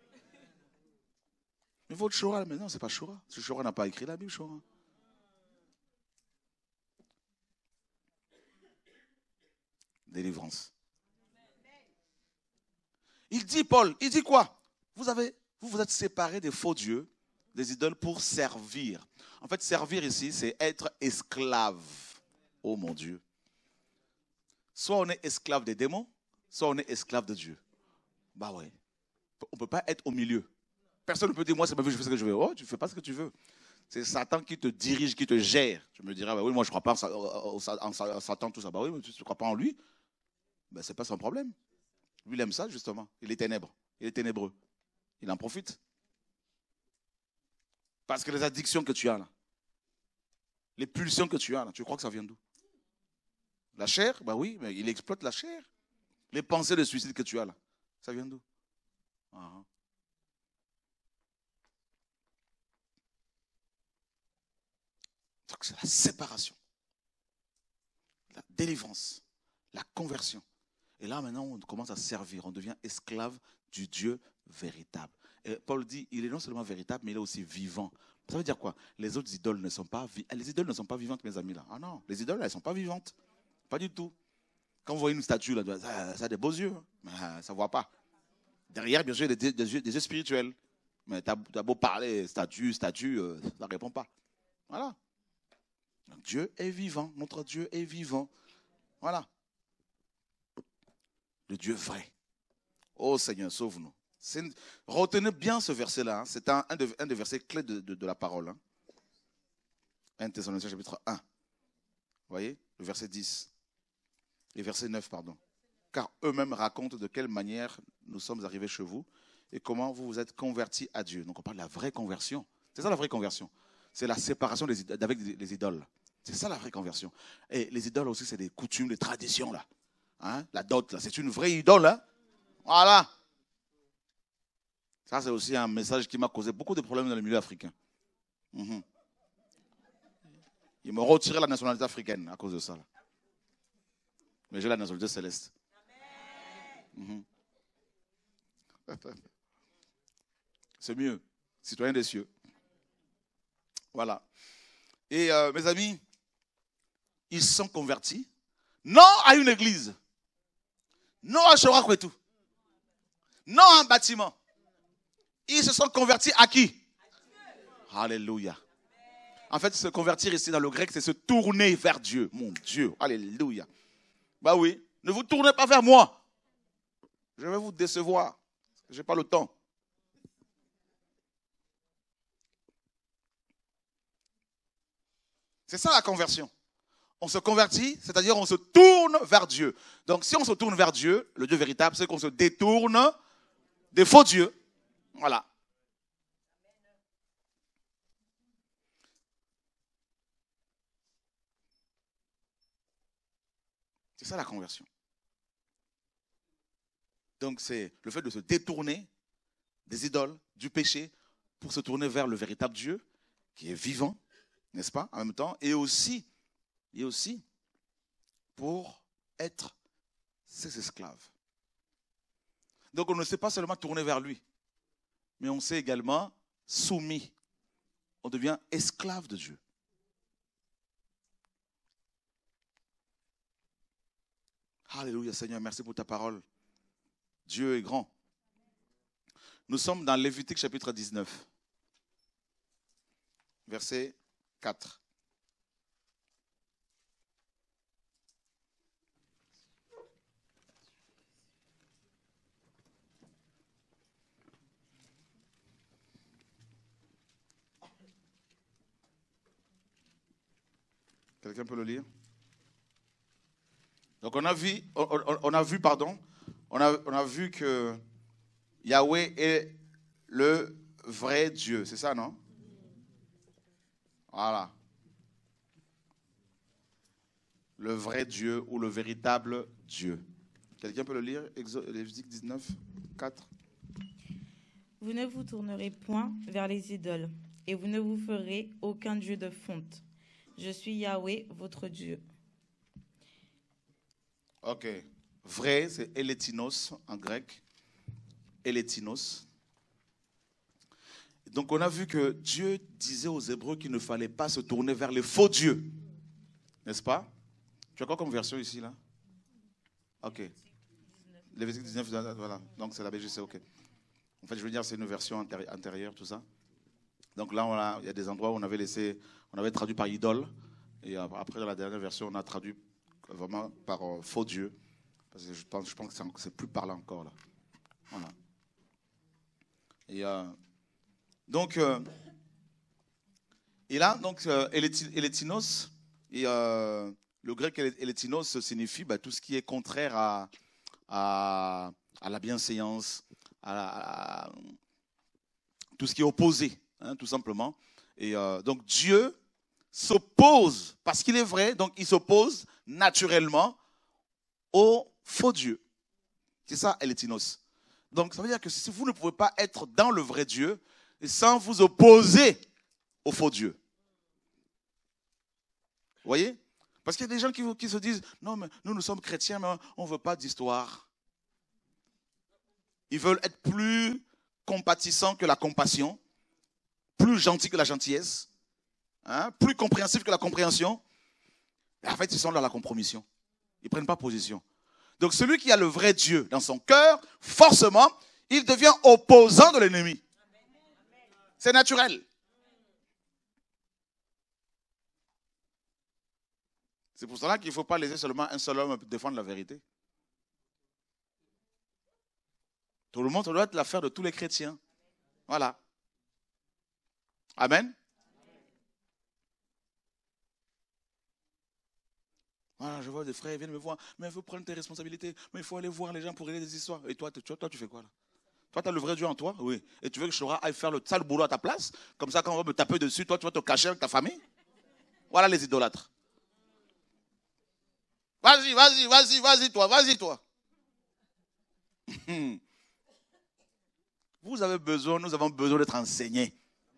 Mais votre Shora, mais non, c'est pas Shora. Ce Shora n'a pas écrit la Bible, Shora. Délivrance. Il dit, Paul, il dit quoi? Vous avez, vous vous êtes séparés des faux dieux, des idoles pour servir. En fait, servir ici, c'est être esclave. Oh mon Dieu. Soit on est esclave des démons, soit on est esclave de Dieu. Bah ouais. On ne peut pas être au milieu. Personne ne peut dire, moi, c'est ma vie, je fais ce que je veux. Oh, tu ne fais pas ce que tu veux. C'est Satan qui te dirige, qui te gère. Tu me diras, bah oui, moi, je ne crois pas en, en, en Satan, tout ça. Bah oui, mais tu ne crois pas en lui. Ben, ce n'est pas son problème. Lui, il aime ça, justement. Il est ténèbre. Il est ténébreux. Il en profite. Parce que les addictions que tu as là, les pulsions que tu as là, tu crois que ça vient d'où? La chair? Ben oui, mais il exploite la chair. Les pensées de suicide que tu as là, ça vient d'où? Ah. Donc c'est la séparation, la délivrance, la conversion. Et là maintenant on commence à servir, on devient esclave du Dieu véritable. Et Paul dit, il est non seulement véritable, mais il est aussi vivant. Ça veut dire quoi? Les autres idoles ne sont pas, les idoles ne sont pas vivantes, mes amis là. Ah non, les idoles elles ne sont pas vivantes, pas du tout. Quand vous voyez une statue là, ça, ça a des beaux yeux, mais ça ne voit pas. Derrière, bien sûr, il y a des, des, yeux, des yeux spirituels. Mais tu as beau parler, statue, statue, euh, ça ne répond pas. Voilà. Donc, Dieu est vivant. Notre Dieu est vivant. Voilà. Le Dieu vrai. Oh Seigneur, sauve-nous. Une... Retenez bien ce verset-là. Hein. C'est un, un, un des versets clés de, de, de la parole. Hein. un Thessaloniciens chapitre un. Vous voyez, le verset dix. Et verset neuf, pardon. Car eux-mêmes racontent de quelle manière nous sommes arrivés chez vous et comment vous vous êtes convertis à Dieu. Donc on parle de la vraie conversion. C'est ça la vraie conversion. C'est la séparation des, avec les idoles. C'est ça la vraie conversion. Et les idoles aussi, c'est des coutumes, des traditions là. Hein? La dot là, c'est une vraie idole. Hein? Voilà. Ça c'est aussi un message qui m'a causé beaucoup de problèmes dans le milieu africain. Mm-hmm. Ils m'ont retiré la nationalité africaine à cause de ça. Là. Mais j'ai la nationalité céleste. Mm-hmm. C'est mieux. Citoyen des cieux. Voilà. Et euh, mes amis, ils se sont convertis. Non à une église. Non à Shora Kwetu. Non à un bâtiment. Ils se sont convertis à qui? Alléluia. En fait, se convertir ici dans le grec, c'est se tourner vers Dieu. Mon Dieu, alléluia. Bah oui, ne vous tournez pas vers moi. Je vais vous décevoir. Je n'ai pas le temps. C'est ça la conversion. On se convertit, c'est-à-dire on se tourne vers Dieu. Donc si on se tourne vers Dieu, le Dieu véritable, c'est qu'on se détourne des faux dieux. Voilà. C'est ça la conversion. Donc c'est le fait de se détourner des idoles, du péché, pour se tourner vers le véritable Dieu, qui est vivant, n'est-ce pas, en même temps, et aussi, et aussi pour être ses esclaves. Donc on ne s'est pas seulement tourné vers lui, mais on s'est également soumis. On devient esclave de Dieu. Alléluia Seigneur, merci pour ta parole. Dieu est grand. Nous sommes dans Lévitique chapitre dix-neuf, verset quatre. Quelqu'un peut le lire? Donc on a vu, on, on, on a vu, pardon, on a, on a vu que Yahweh est le vrai Dieu, c'est ça, non? Voilà. Le vrai Dieu ou le véritable Dieu. Quelqu'un peut le lire? Lévitique dix-neuf, quatre. Vous ne vous tournerez point vers les idoles, et vous ne vous ferez aucun dieu de fonte. Je suis Yahweh, votre Dieu. Ok. Vrai, c'est eletinos en grec. Eletinos. Donc on a vu que Dieu disait aux Hébreux qu'il ne fallait pas se tourner vers les faux dieux. N'est-ce pas? Tu as quoi comme version ici, là? Ok. Lévitique dix-neuf, voilà. Donc c'est la B G C, ok. En fait, je veux dire, c'est une version antérieure, tout ça. Donc là, on a, il y a des endroits où on avait laissé, on avait traduit par idole. Et après, dans la dernière version, on a traduit vraiment par euh, faux dieu. Parce que je pense, je pense que c'est plus parlant encore, là. Voilà. Et euh, donc, euh, et là, donc, euh, eletinos, et euh, le grec eletinos signifie bah, tout ce qui est contraire à, à, à la bienséance, à, la, à tout ce qui est opposé, hein, tout simplement. Et euh, donc Dieu s'oppose, parce qu'il est vrai, donc il s'oppose naturellement au faux Dieu. C'est ça, eletinos. Donc ça veut dire que si vous ne pouvez pas être dans le vrai Dieu sans vous opposer au faux Dieu. Vous voyez? Parce qu'il y a des gens qui, qui se disent, non mais nous nous sommes chrétiens, mais on ne veut pas d'histoire. Ils veulent être plus compatissants que la compassion, plus gentils que la gentillesse, hein, plus compréhensifs que la compréhension. Et en fait, ils sont dans la compromission. Ils ne prennent pas position. Donc celui qui a le vrai Dieu dans son cœur, forcément, il devient opposant de l'ennemi. C'est naturel. C'est pour cela qu'il ne faut pas laisser seulement un seul homme défendre la vérité. Tout le monde, ça doit être l'affaire de tous les chrétiens. Voilà. Amen. Voilà, je vois des frères, ils viennent me voir, mais il faut prendre tes responsabilités, mais il faut aller voir les gens pour régler des histoires. Et toi, tu, toi, tu fais quoi là? Toi, tu as le vrai Dieu en toi? Oui. Et tu veux que Chora aille faire le sale boulot à ta place? Comme ça, quand on va me taper dessus, toi, tu vas te cacher avec ta famille? Voilà les idolâtres. Vas-y, vas-y, vas-y, vas-y, toi, vas-y, toi. Vous avez besoin, nous avons besoin d'être enseignés.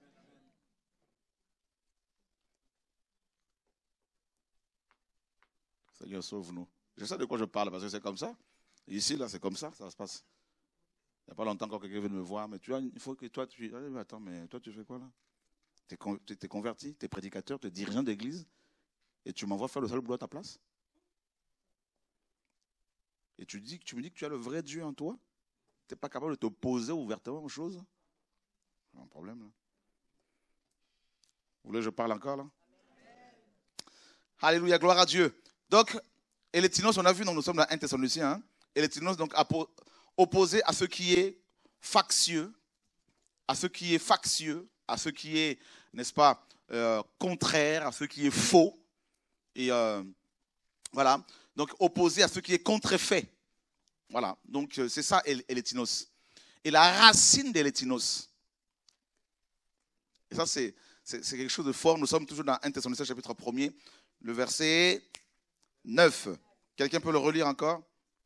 Seigneur, sauve-nous. Je sais de quoi je parle parce que c'est comme ça. Ici, là, c'est comme ça, ça se passe. Il n'y a pas longtemps quand quelqu'un vient me voir, mais tu vois, il faut que toi, tu... Attends, mais toi, tu fais quoi là? Tu es converti, tu es prédicateur, tu es dirigeant d'église, et tu m'envoies faire le sale boulot à ta place? Et tu, dis, tu me dis que tu as le vrai Dieu en toi? Tu n'es pas capable de t'opposer ouvertement aux choses? C'est un problème là. Vous voulez que je parle encore là? Alléluia, gloire à Dieu. Donc, Elétinos, on a vu, donc nous sommes dans un Thessaloniciens, hein? Elétinos, donc opposé à ce qui est factieux, à ce qui est factieux, à ce qui est, n'est-ce pas, euh, contraire, à ce qui est faux. Et euh, voilà, donc opposé à ce qui est contrefait. Voilà, donc c'est ça Elétinos. Et la racine d'Elétinos, et ça c'est quelque chose de fort, nous sommes toujours dans un Thessaloniciens chapitre premier, le verset neuf. Quelqu'un peut le relire encore?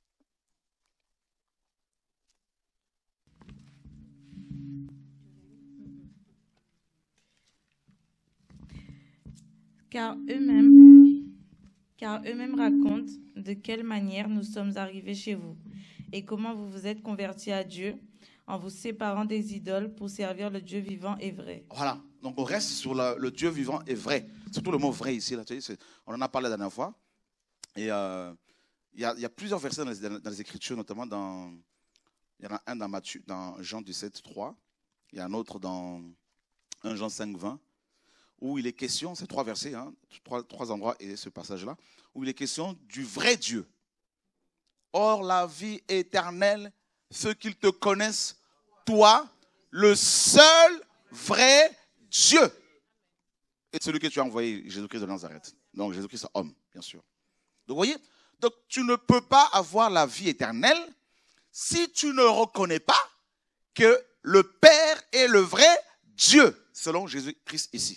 Car eux-mêmes, car eux-mêmes racontent de quelle manière nous sommes arrivés chez vous et comment vous vous êtes convertis à Dieu en vous séparant des idoles pour servir le Dieu vivant et vrai. Voilà, donc on reste sur le, le Dieu vivant et vrai. Surtout le mot vrai ici, là, tu sais, on en a parlé la dernière fois. Et il euh, y, y a plusieurs versets dans les, dans les Écritures, notamment dans, il y en a un dans, Matthieu, dans Jean dix-sept, trois, il y a un autre dans un Jean cinq, vingt, où il est question, c'est trois versets, hein, trois, trois endroits et ce passage-là, où il est question du vrai Dieu. Or, la vie éternelle, ceux qu'ils te connaissent, toi, le seul vrai Dieu. Et celui que tu as envoyé, Jésus-Christ de Nazareth. Donc, Jésus-Christ, homme, bien sûr. Donc, vous voyez, donc, tu ne peux pas avoir la vie éternelle si tu ne reconnais pas que le Père est le vrai Dieu, selon Jésus-Christ ici.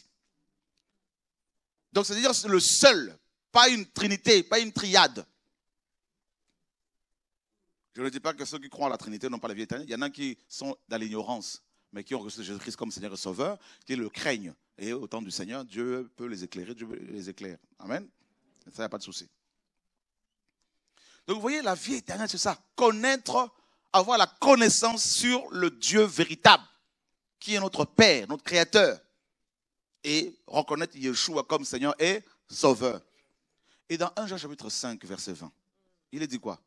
Donc, c'est-à-dire le seul, pas une trinité, pas une triade. Je ne dis pas que ceux qui croient à la Trinité n'ont pas la vie éternelle. Il y en a qui sont dans l'ignorance, mais qui ont reçu Jésus-Christ comme Seigneur et Sauveur, qui le craignent. Et au temps du Seigneur, Dieu peut les éclairer, Dieu les éclaire. Amen. Ça, il n'y a pas de souci. Donc, vous voyez, la vie éternelle, c'est ça. Connaître, avoir la connaissance sur le Dieu véritable, qui est notre Père, notre Créateur. Et reconnaître Yeshua comme Seigneur et Sauveur. Et dans un Jean chapitre cinq, verset vingt, il est dit quoi?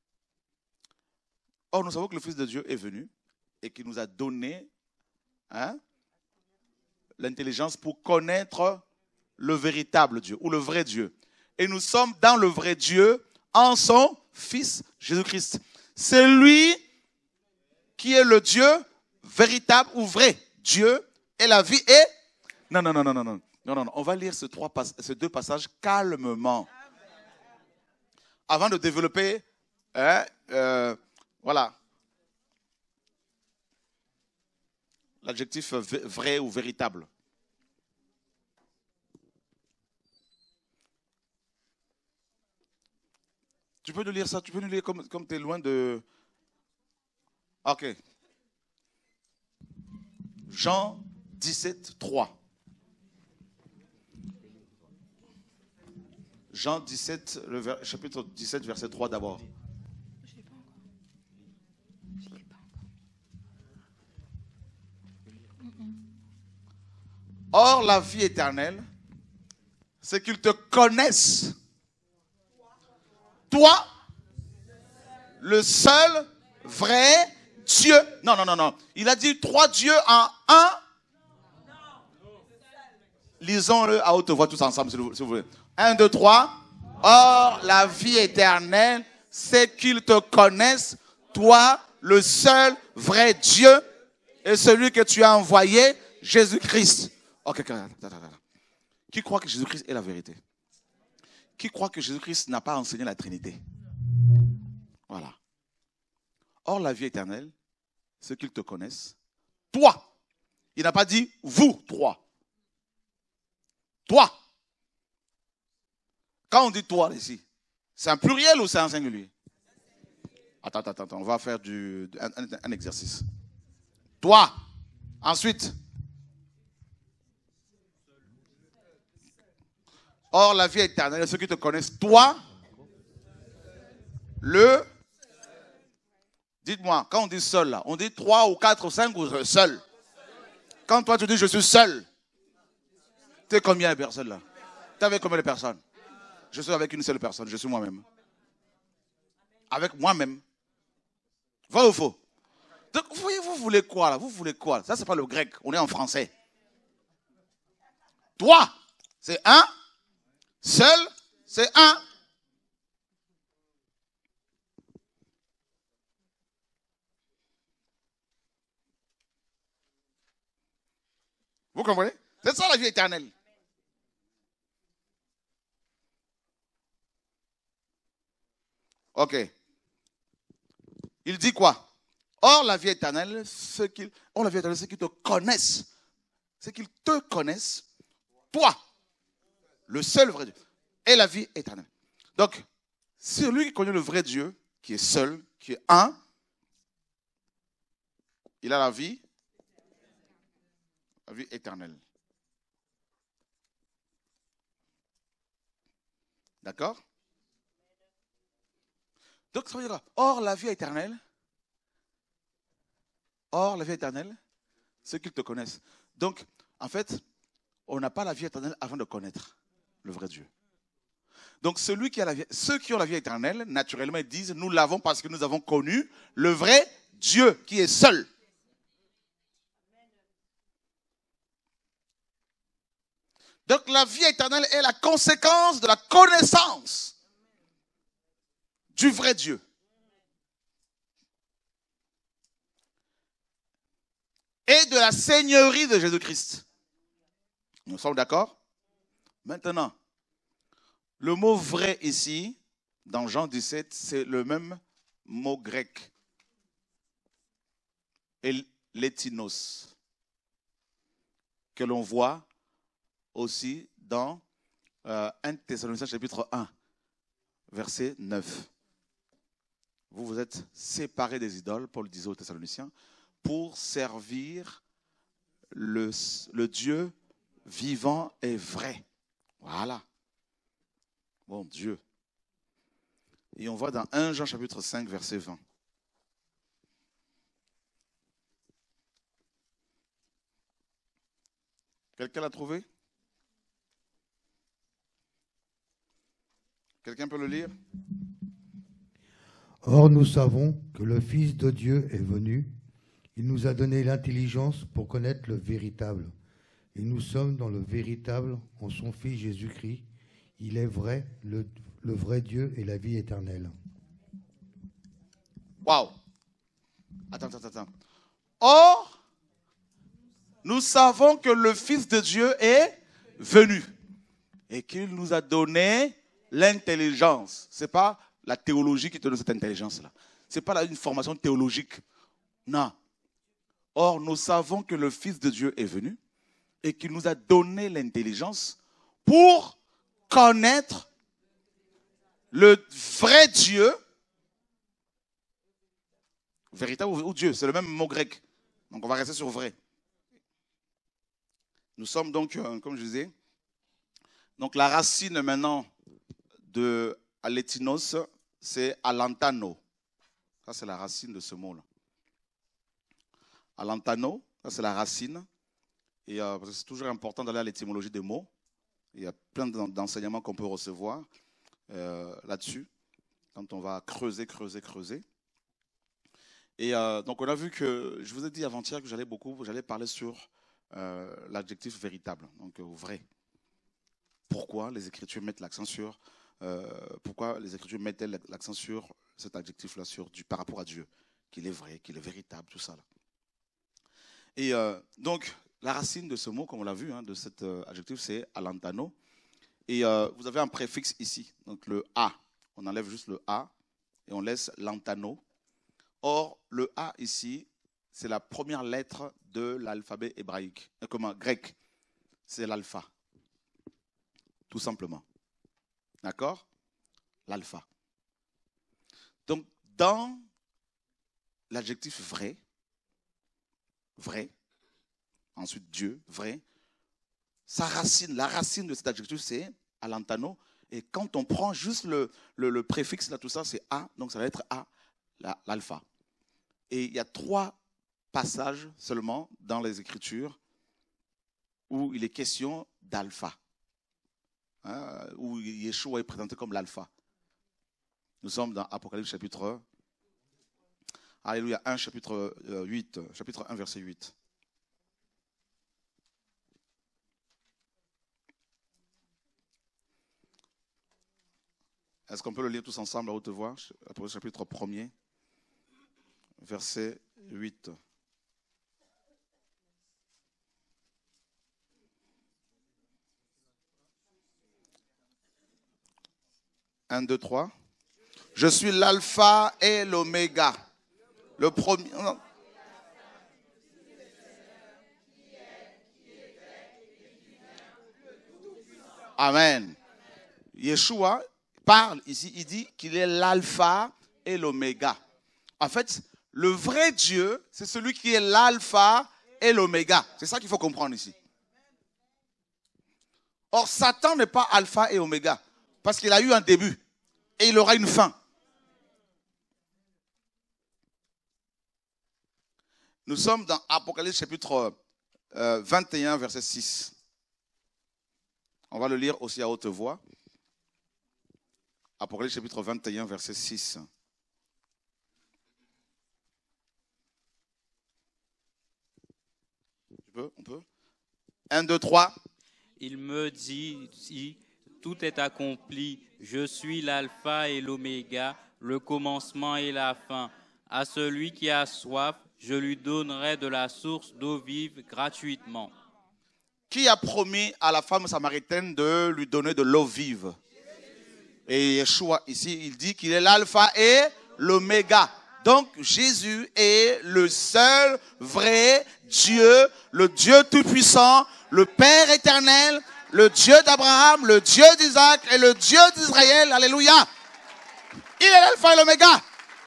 Or, nous savons que le Fils de Dieu est venu et qu'il nous a donné hein, l'intelligence pour connaître le véritable Dieu ou le vrai Dieu. Et nous sommes dans le vrai Dieu en son Fils Jésus-Christ. C'est lui qui est le Dieu véritable ou vrai. Dieu est la vie et... Non, non, non, non, non, non. Non, non, non. On va lire ces, trois pas... ces deux passages calmement. Avant de développer... Hein, euh, Voilà. L'adjectif vrai ou véritable. Tu peux nous lire ça? Tu peux nous lire comme, comme tu es loin de... Ok. Jean dix-sept, trois. Jean dix-sept, le ver... chapitre dix-sept, verset trois d'abord. Or, la vie éternelle, c'est qu'ils te connaissent. Toi, le seul vrai Dieu. Non, non, non, non. Il a dit trois dieux en un. Lisons-le à haute voix tous ensemble, si vous, si vous voulez. Un, deux, trois. Or, la vie éternelle, c'est qu'ils te connaissent, toi, le seul vrai Dieu, et celui que tu as envoyé, Jésus-Christ. Ok, qui croit que Jésus-Christ est la vérité? Qui croit que Jésus-Christ n'a pas enseigné la Trinité? Voilà. Or, la vie éternelle, ceux qu'ils te connaissent, toi. Il n'a pas dit vous, trois. Toi. Quand on dit toi ici, c'est un pluriel ou c'est un singulier? Attends, attends, attends, on va faire du, un, un, un exercice. Toi. Ensuite. Or, la vie éternelle, ceux qui te connaissent, toi, le... Dites-moi, quand on dit seul, là, on dit trois ou quatre ou cinq ou seul. Quand toi, tu dis je suis seul, tu es combien de personnes là? Tu es avec combien de personnes? Je suis avec une seule personne, je suis moi-même. Avec moi-même. Vrai ou faux? Donc, vous, vous voulez quoi là? Vous voulez quoi? Ça, c'est pas le grec, on est en français. Toi, c'est un. Seul, c'est un. Vous comprenez? C'est ça la vie éternelle. Ok. Il dit quoi? Or, la vie éternelle, ceux qui, or, la vie éternelle, ceux qui te connaissent, ceux qui te connaissent, toi, le seul vrai Dieu, et la vie éternelle. Donc, celui qui connaît le vrai Dieu, qui est seul, qui est un, il a la vie, la vie éternelle. D'accord? Donc, ça veut dire, or, la vie éternelle, or, la vie éternelle, ceux qui te connaissent. Donc, en fait, on n'a pas la vie éternelle avant de connaître le vrai Dieu. Donc, celui qui a la vie, ceux qui ont la vie éternelle, naturellement, ils disent, nous l'avons parce que nous avons connu le vrai Dieu qui est seul. Donc, la vie éternelle est la conséquence de la connaissance du vrai Dieu. Et de la seigneurie de Jésus-Christ. Nous sommes d'accord? Maintenant, le mot vrai ici, dans Jean dix-sept, c'est le même mot grec. Létinos. Que l'on voit aussi dans euh, un Thessaloniciens chapitre un, verset neuf. Vous vous êtes séparés des idoles, Paul disait aux Thessaloniciens, pour servir le, le Dieu vivant et vrai. Voilà. Bon Dieu. Et on voit dans un Jean chapitre cinq, verset vingt. Quelqu'un l'a trouvé? Quelqu'un peut le lire? Or, nous savons que le Fils de Dieu est venu. Il nous a donné l'intelligence pour connaître le véritable. Et nous sommes dans le véritable en son Fils Jésus-Christ. Il est vrai, le, le vrai Dieu et la vie éternelle. Waouh! Attends, attends, attends. Or, nous savons que le Fils de Dieu est venu et qu'il nous a donné l'intelligence. Ce n'est pas la théologie qui te donne cette intelligence-là. Ce n'est pas une formation théologique. Non. Or, nous savons que le Fils de Dieu est venu et qu'il nous a donné l'intelligence pour connaître le vrai Dieu, véritable ou Dieu, c'est le même mot grec. Donc, on va rester sur vrai. Nous sommes donc, comme je disais, donc la racine maintenant de alétinos, c'est alantano. Ça, c'est la racine de ce mot-là. Alantano, ça, c'est la racine. Et euh, c'est toujours important d'aller à l'étymologie des mots. Il y a plein d'enseignements qu'on peut recevoir euh, là-dessus, quand on va creuser, creuser, creuser. Et euh, donc, on a vu que, je vous ai dit avant-hier que j'allais beaucoup, j'allais parler sur euh, l'adjectif véritable, donc euh, vrai. Pourquoi les Écritures mettent l'accent sur, euh, pourquoi les Écritures mettent l'accent sur cet adjectif-là, sur du par rapport à Dieu, qu'il est vrai, qu'il est véritable, tout ça là. Et euh, donc, la racine de ce mot, comme on l'a vu, hein, de cet euh, adjectif, c'est alantano. Et euh, vous avez un préfixe ici, donc le A. On enlève juste le A et on laisse lantano. Or, le A ici, c'est la première lettre de l'alphabet hébraïque, euh, comment, grec. C'est l'alpha. Tout simplement. D'accord? L'alpha. Donc, dans l'adjectif vrai, vrai, ensuite Dieu, vrai, sa racine, la racine de cet adjectif, c'est alantano. Et quand on prend juste le, le, le préfixe, là, tout ça, c'est A, donc ça va être A, l'alpha. Et il y a trois passages seulement dans les Écritures où il est question d'alpha, hein, où Yeshua est présenté comme l'alpha. Nous sommes dans Apocalypse chapitre, alléluia, un, chapitre huit, chapitre un, verset huit. Est-ce qu'on peut le lire tous ensemble à haute voix? Apocalypse chapitre premier, verset huit. un, deux, trois. Je suis l'alpha et l'oméga. Le premier. Non. Amen. Yeshua parle ici, il dit qu'il est l'alpha et l'oméga. En fait, le vrai Dieu, c'est celui qui est l'alpha et l'oméga. C'est ça qu'il faut comprendre ici. Or, Satan n'est pas alpha et oméga, parce qu'il a eu un début et il aura une fin. Nous sommes dans Apocalypse chapitre euh, vingt et un, verset six. On va le lire aussi à haute voix. Apocalypse chapitre vingt et un, verset six. Tu peux, on peut. un, deux, trois. Il me dit, dit, tout est accompli. Je suis l'alpha et l'oméga, le commencement et la fin. À celui qui a soif, je lui donnerai de la source d'eau vive gratuitement. Qui a promis à la femme samaritaine de lui donner de l'eau vive? Et Yeshua, ici, il dit qu'il est l'alpha et l'oméga. Donc, Jésus est le seul vrai Dieu, le Dieu tout-puissant, le Père éternel, le Dieu d'Abraham, le Dieu d'Isaac et le Dieu d'Israël. Alléluia. Il est l'alpha et l'oméga.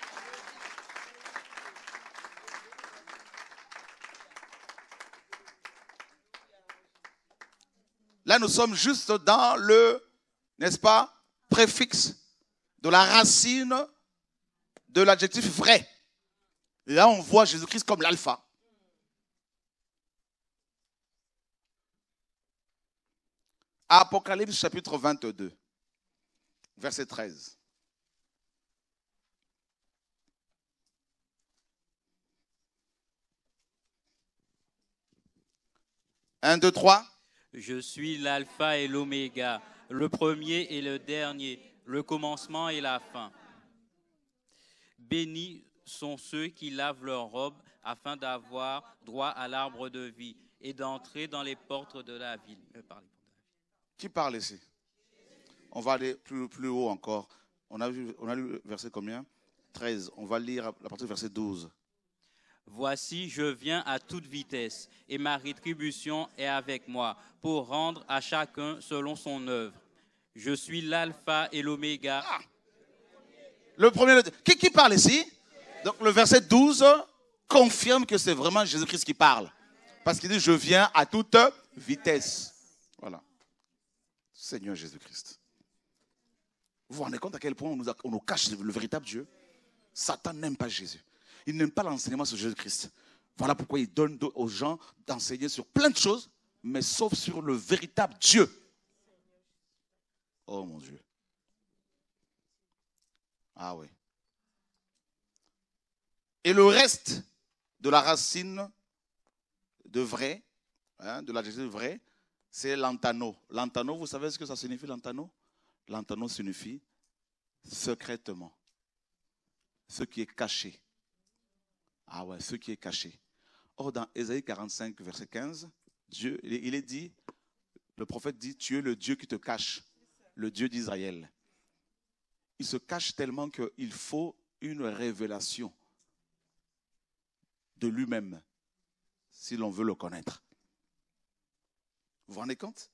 Là, nous sommes juste dans le, n'est-ce pas, préfixe de la racine de l'adjectif vrai. Et là, on voit Jésus-Christ comme l'alpha. Apocalypse chapitre vingt-deux, verset treize. un, deux, trois. Je suis l'alpha et l'oméga, le premier et le dernier, le commencement et la fin. Bénis sont ceux qui lavent leurs robes afin d'avoir droit à l'arbre de vie et d'entrer dans les portes de la ville. Qui parle ici? On va aller plus, plus haut encore. On a vu, on a lu verset combien? treize. On va lire à partir du verset douze. Voici, je viens à toute vitesse, et ma rétribution est avec moi, pour rendre à chacun selon son œuvre. Je suis l'alpha et l'oméga. Ah. Le premier, le... Qui, qui parle ici? Donc le verset douze confirme que c'est vraiment Jésus-Christ qui parle. Parce qu'il dit, je viens à toute vitesse. Voilà. Seigneur Jésus-Christ. Vous vous rendez compte à quel point on nous, a, on nous cache le, le véritable Dieu? Satan n'aime pas Jésus. Il n'aime pas l'enseignement sur Jésus-Christ. Voilà pourquoi il donne aux gens d'enseigner sur plein de choses, mais sauf sur le véritable Dieu. Oh mon Dieu. Ah oui. Et le reste de la racine de vrai, hein, de l'adjectif vrai, c'est lantano. Lantano, vous savez ce que ça signifie, lantano? Lantano signifie secrètement. Ce qui est caché. Ah ouais, ce qui est caché. Or, dans Ésaïe quarante-cinq, verset quinze, Dieu, il est dit, le prophète dit, tu es le Dieu qui te cache, le Dieu d'Israël. Il se cache tellement qu'il faut une révélation de lui-même, si l'on veut le connaître. Vous vous rendez compte?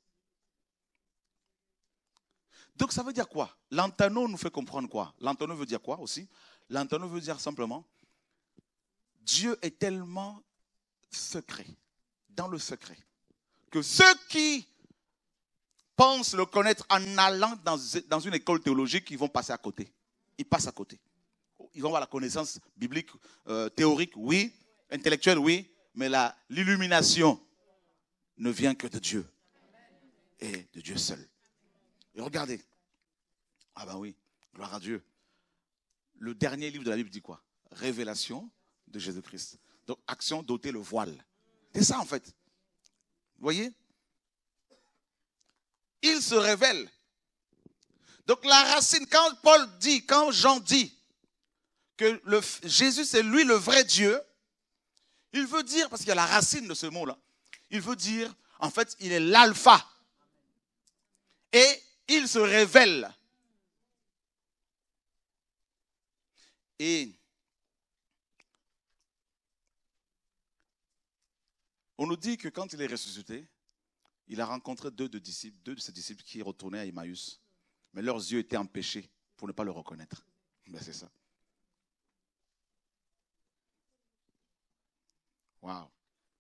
Donc ça veut dire quoi? Lantano nous fait comprendre quoi? Lantano veut dire quoi aussi? Lantano veut dire simplement, Dieu est tellement secret, dans le secret, que ceux qui pensent le connaître en allant dans, dans une école théologique, ils vont passer à côté. Ils passent à côté. Ils vont avoir la connaissance biblique, euh, théorique, oui, intellectuelle, oui, mais la, l'illumination ne vient que de Dieu et de Dieu seul. Et regardez, ah ben oui, gloire à Dieu. Le dernier livre de la Bible dit quoi? Révélation de Jésus-Christ. Donc, action d'ôter le voile. C'est ça en fait. Vous voyez? Il se révèle. Donc la racine, quand Paul dit, quand Jean dit que le, Jésus c'est lui le vrai Dieu, il veut dire, parce qu'il y a la racine de ce mot-là, il veut dire, en fait, il est l'alpha. Et il se révèle. Et on nous dit que quand il est ressuscité, il a rencontré deux de, disciples, deux de ses disciples qui retournaient à Emmaüs. Mais leurs yeux étaient empêchés pour ne pas le reconnaître. Ben c'est ça. Waouh.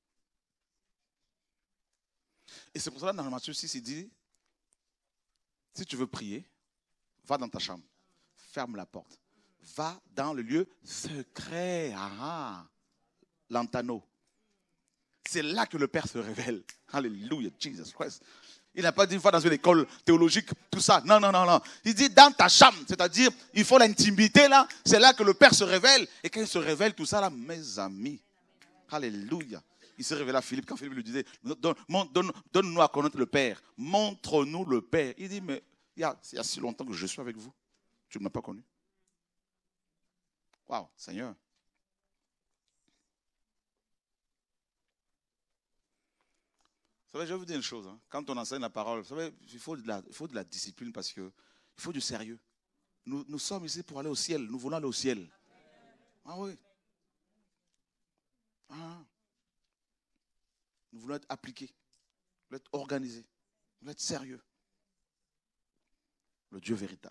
Et c'est pour cela, dans Matthieu six, il dit, si tu veux prier, va dans ta chambre, ferme la porte, va dans le lieu secret. Ah, ah. L'antano. C'est là que le Père se révèle. Alléluia, Jesus Christ. Il n'a pas dit, va dans une école théologique, tout ça. Non, non, non, non. Il dit, dans ta chambre, c'est-à-dire, il faut l'intimité là. C'est là que le Père se révèle. Et quand il se révèle, tout ça là, mes amis. Alléluia. Il se révèle à Philippe, quand Philippe lui disait, donne-nous donne, donne à connaître le Père. Montre-nous le Père. Il dit, mais il y, a, il y a si longtemps que je suis avec vous. Tu ne m'as pas connu. Waouh, Seigneur. Vous savez, je vais vous dire une chose. Hein. Quand on enseigne la parole, vous savez, il faut de la, il faut de la discipline parce qu'il faut du sérieux. Nous, nous sommes ici pour aller au ciel. Nous voulons aller au ciel. Ah oui. Ah. Nous voulons être appliqués. Nous voulons être organisés. Nous voulons être sérieux. Le Dieu véritable.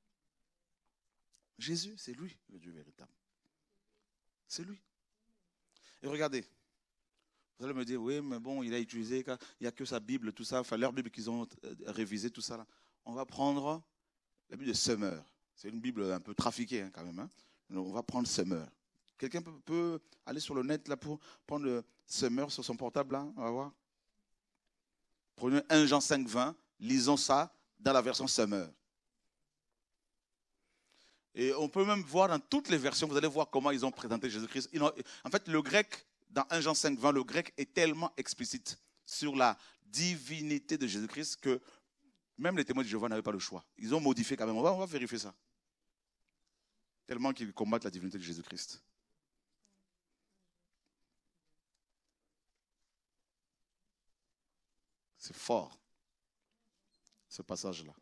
Jésus, c'est lui, le Dieu véritable. C'est lui. Et regardez. Vous allez me dire, oui, mais bon, il a utilisé, il n'y a que sa Bible, tout ça, enfin leur Bible qu'ils ont révisé, tout ça. Là. On va prendre la Bible de Summer. C'est une Bible un peu trafiquée hein, quand même. Hein. On va prendre Summer. Quelqu'un peut, peut aller sur le net là pour prendre le Summer sur son portable, là, on va voir. Prenez un Jean cinq, vingt, lisons ça dans la version Summer. Et on peut même voir dans toutes les versions, vous allez voir comment ils ont présenté Jésus-Christ. En fait, le grec, dans un Jean cinq, vingt, le grec est tellement explicite sur la divinité de Jésus-Christ que même les témoins de Jéhovah n'avaient pas le choix. Ils ont modifié quand même. On va, on va vérifier ça. Tellement qu'ils combattent la divinité de Jésus-Christ. C'est fort, ce passage-là.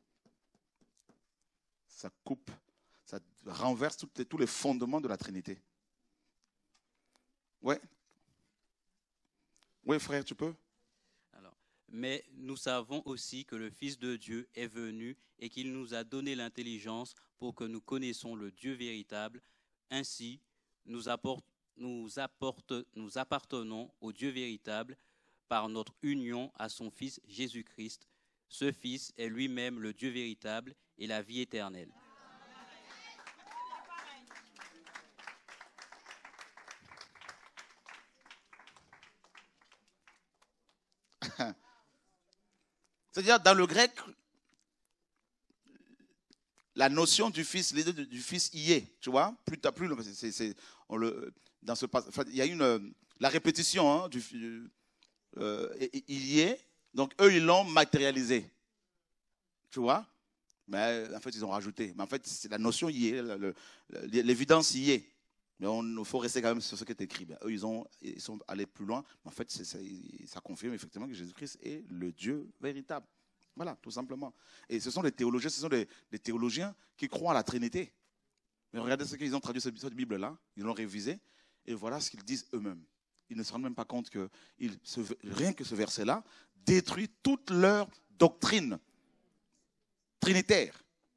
Ça coupe, ça renverse toutes les, tous les fondements de la Trinité. Ouais. Oui, frère, tu peux? Alors, mais nous savons aussi que le Fils de Dieu est venu et qu'il nous a donné l'intelligence pour que nous connaissions le Dieu véritable. Ainsi, nous, apporte, nous, apporte, nous appartenons au Dieu véritable par notre union à son Fils Jésus-Christ. Ce Fils est lui-même le Dieu véritable et la vie éternelle. C'est-à-dire, dans le grec, la notion du fils, l'idée du fils y est, tu vois. Plus t'as plus, c'est, c'est, on le, dans ce passage, enfin, il y a une, la répétition, hein, du, euh, il y est. Donc eux, ils l'ont matérialisé, tu vois. Mais en fait, ils ont rajouté. Mais en fait, c'est la notion y est, le, le, l'évidence y est. Mais il faut rester quand même sur ce qui est écrit. Ben, eux, ils, ont, ils sont allés plus loin. Mais en fait, c'est, c'est, ça confirme effectivement que Jésus-Christ est le Dieu véritable. Voilà, tout simplement. Et ce sont des théologiens, ce sont des, des théologiens qui croient à la Trinité. Mais regardez ce qu'ils ont traduit cette, cette Bible-là. Ils l'ont révisée. Et voilà ce qu'ils disent eux-mêmes. Ils ne se rendent même pas compte que ils, ce, rien que ce verset-là détruit toute leur doctrine trinitaire.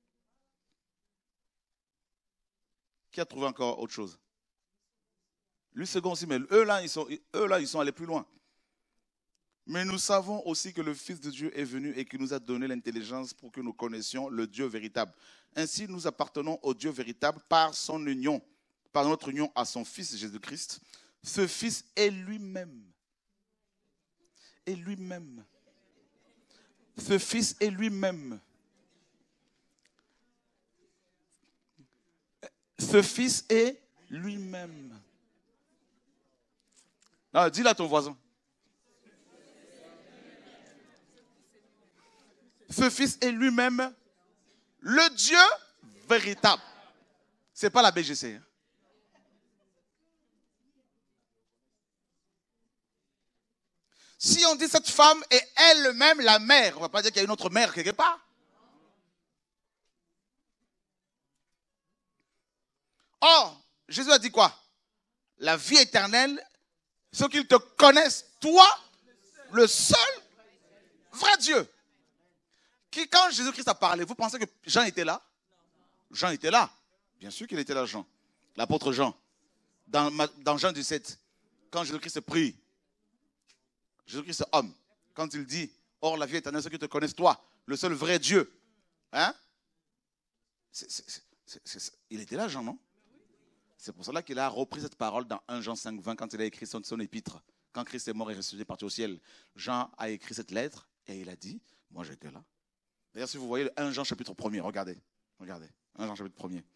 Qui a trouvé encore autre chose? Lui second aussi, mais eux là, ils sont, eux là, ils sont allés plus loin. Mais nous savons aussi que le Fils de Dieu est venu et qu'il nous a donné l'intelligence pour que nous connaissions le Dieu véritable. Ainsi, nous appartenons au Dieu véritable par son union, par notre union à son Fils Jésus-Christ. Ce Fils est lui-même. Est lui-même. Ce Fils est lui-même. Ce Fils est lui-même. Ah, dis-le à ton voisin. Ce Fils est lui-même le Dieu véritable. Ce n'est pas la B G C. Hein. Si on dit cette femme est elle-même la mère, on ne va pas dire qu'il y a une autre mère quelque part. Or, Jésus a dit quoi? La vie éternelle, ceux qui te connaissent, toi, le seul vrai Dieu. Qui, quand Jésus-Christ a parlé, vous pensez que Jean était là? Jean était là. Bien sûr qu'il était là, Jean. L'apôtre Jean. Dans, dans Jean dix-sept, quand Jésus-Christ prie, Jésus-Christ homme, quand il dit, or la vie éternelle, ceux qui te connaissent, toi, le seul vrai Dieu. Hein? C'est, c'est, c'est, c'est, c'est, il était là, Jean, non? C'est pour cela qu'il a repris cette parole dans un Jean cinq vingt quand il a écrit son, son épître. Quand Christ est mort et ressuscité, parti au ciel, Jean a écrit cette lettre et il a dit, moi j'étais là. D'ailleurs, si vous voyez le un Jean chapitre premier, regardez, regardez, un Jean chapitre premier.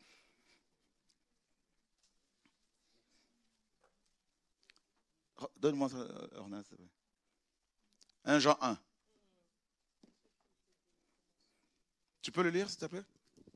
Donne-moi ça, Ornat, s'il te plaît. un Jean un. Tu peux le lire, s'il te plaît?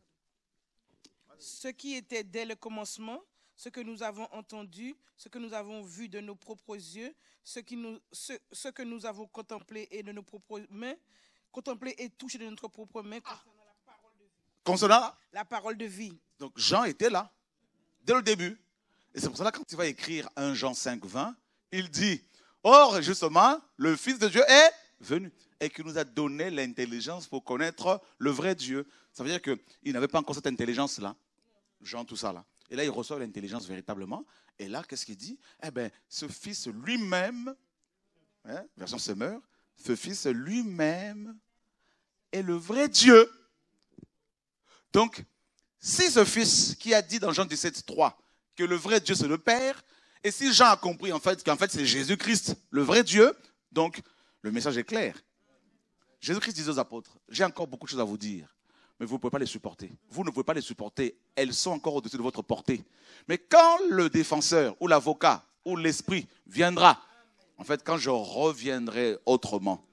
Ce qui était dès le commencement, ce que nous avons entendu, ce que nous avons vu de nos propres yeux, ce, qui nous, ce, ce que nous avons contemplé et de nos propres mains, contemplé et touché de notre propre main concernant la parole de vie. Concernant la parole de vie. Donc Jean était là, dès le début. Et c'est pour cela que quand il va écrire un Jean cinq vingt, il dit, or justement, le Fils de Dieu est venu et qui nous a donné l'intelligence pour connaître le vrai Dieu. Ça veut dire qu'il n'avait pas encore cette intelligence-là, Jean, tout ça là. Et là, il reçoit l'intelligence véritablement. Et là, qu'est-ce qu'il dit? Eh bien, ce Fils lui-même, hein, version Semeur, ce Fils lui-même est le vrai Dieu. Donc, si ce Fils qui a dit dans Jean dix-sept trois que le vrai Dieu c'est le Père, et si Jean a compris en fait qu'en fait c'est Jésus-Christ, le vrai Dieu, donc le message est clair. Jésus-Christ disait aux apôtres, j'ai encore beaucoup de choses à vous dire, mais vous ne pouvez pas les supporter. Vous ne pouvez pas les supporter, elles sont encore au-dessus de votre portée. Mais quand le défenseur ou l'avocat ou l'esprit viendra, en fait quand je reviendrai autrement,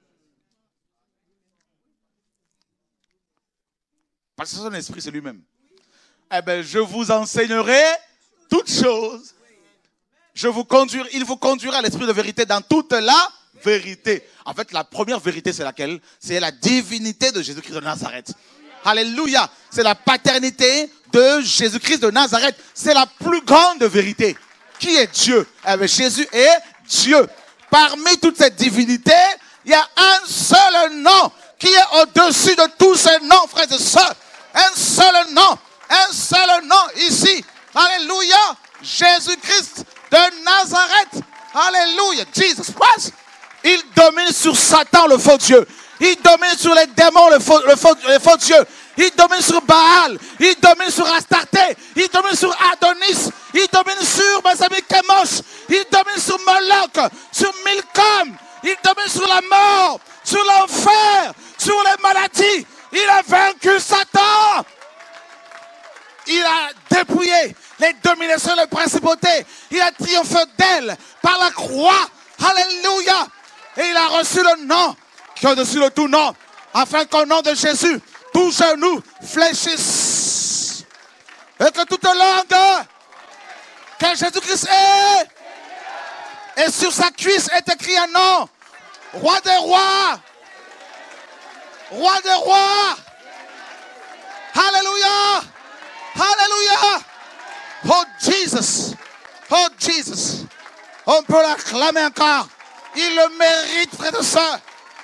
parce que son esprit c'est lui-même, eh bien je vous enseignerai toutes choses. Je vous conduirai, il vous conduira à l'esprit de vérité dans toute la vérité. En fait, la première vérité, c'est laquelle? C'est la divinité de Jésus-Christ de Nazareth. Alléluia. C'est la paternité de Jésus-Christ de Nazareth. C'est la plus grande vérité. Qui est Dieu? Eh bien, Jésus est Dieu. Parmi toutes ces divinités, il y a un seul nom qui est au-dessus de tous ces noms, frères et sœurs. Un seul nom. Un seul nom ici. Alléluia. Jésus-Christ de Nazareth. Alléluia. Jesus Christ. Il domine sur Satan, le faux Dieu. Il domine sur les démons, le faux, le faux, le faux Dieu. Il domine sur Baal. Il domine sur Astarté. Il domine sur Adonis. Il domine sur, mes amis, Chemosh. Il domine sur Moloch, sur Milcom. Il domine sur la mort, sur l'enfer, sur les maladies. Il a vaincu Satan. Il a dépouillé les dominations, les principautés. Il a triomphé d'elles par la croix. Alléluia. Et il a reçu le nom qui est au-dessus de tout nom, afin qu'au nom de Jésus, tout genou fléchisse. Et que toute langue que Jésus-Christ est. Et sur sa cuisse est écrit un nom. Roi des rois. Roi des rois. Alléluia. Alléluia. Oh Jesus. Oh Jesus. On peut l'acclamer encore. Il le mérite, frère de sœur.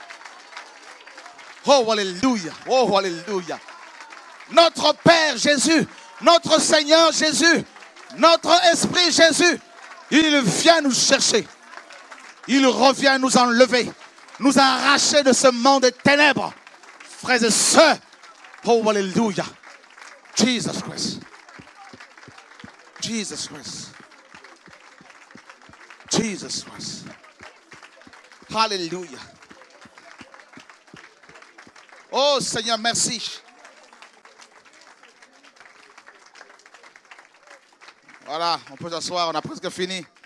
Oh, alléluia. Oh, alléluia. Notre Père Jésus, notre Seigneur Jésus, notre Esprit Jésus, il vient nous chercher. Il revient nous enlever, nous arracher de ce monde des ténèbres. Frères et sœurs. Oh, alléluia. Jesus Christ. Jesus Christ. Jesus Christ. Alléluia. Oh Seigneur, merci. Voilà, on peut s'asseoir, on a presque fini. Vous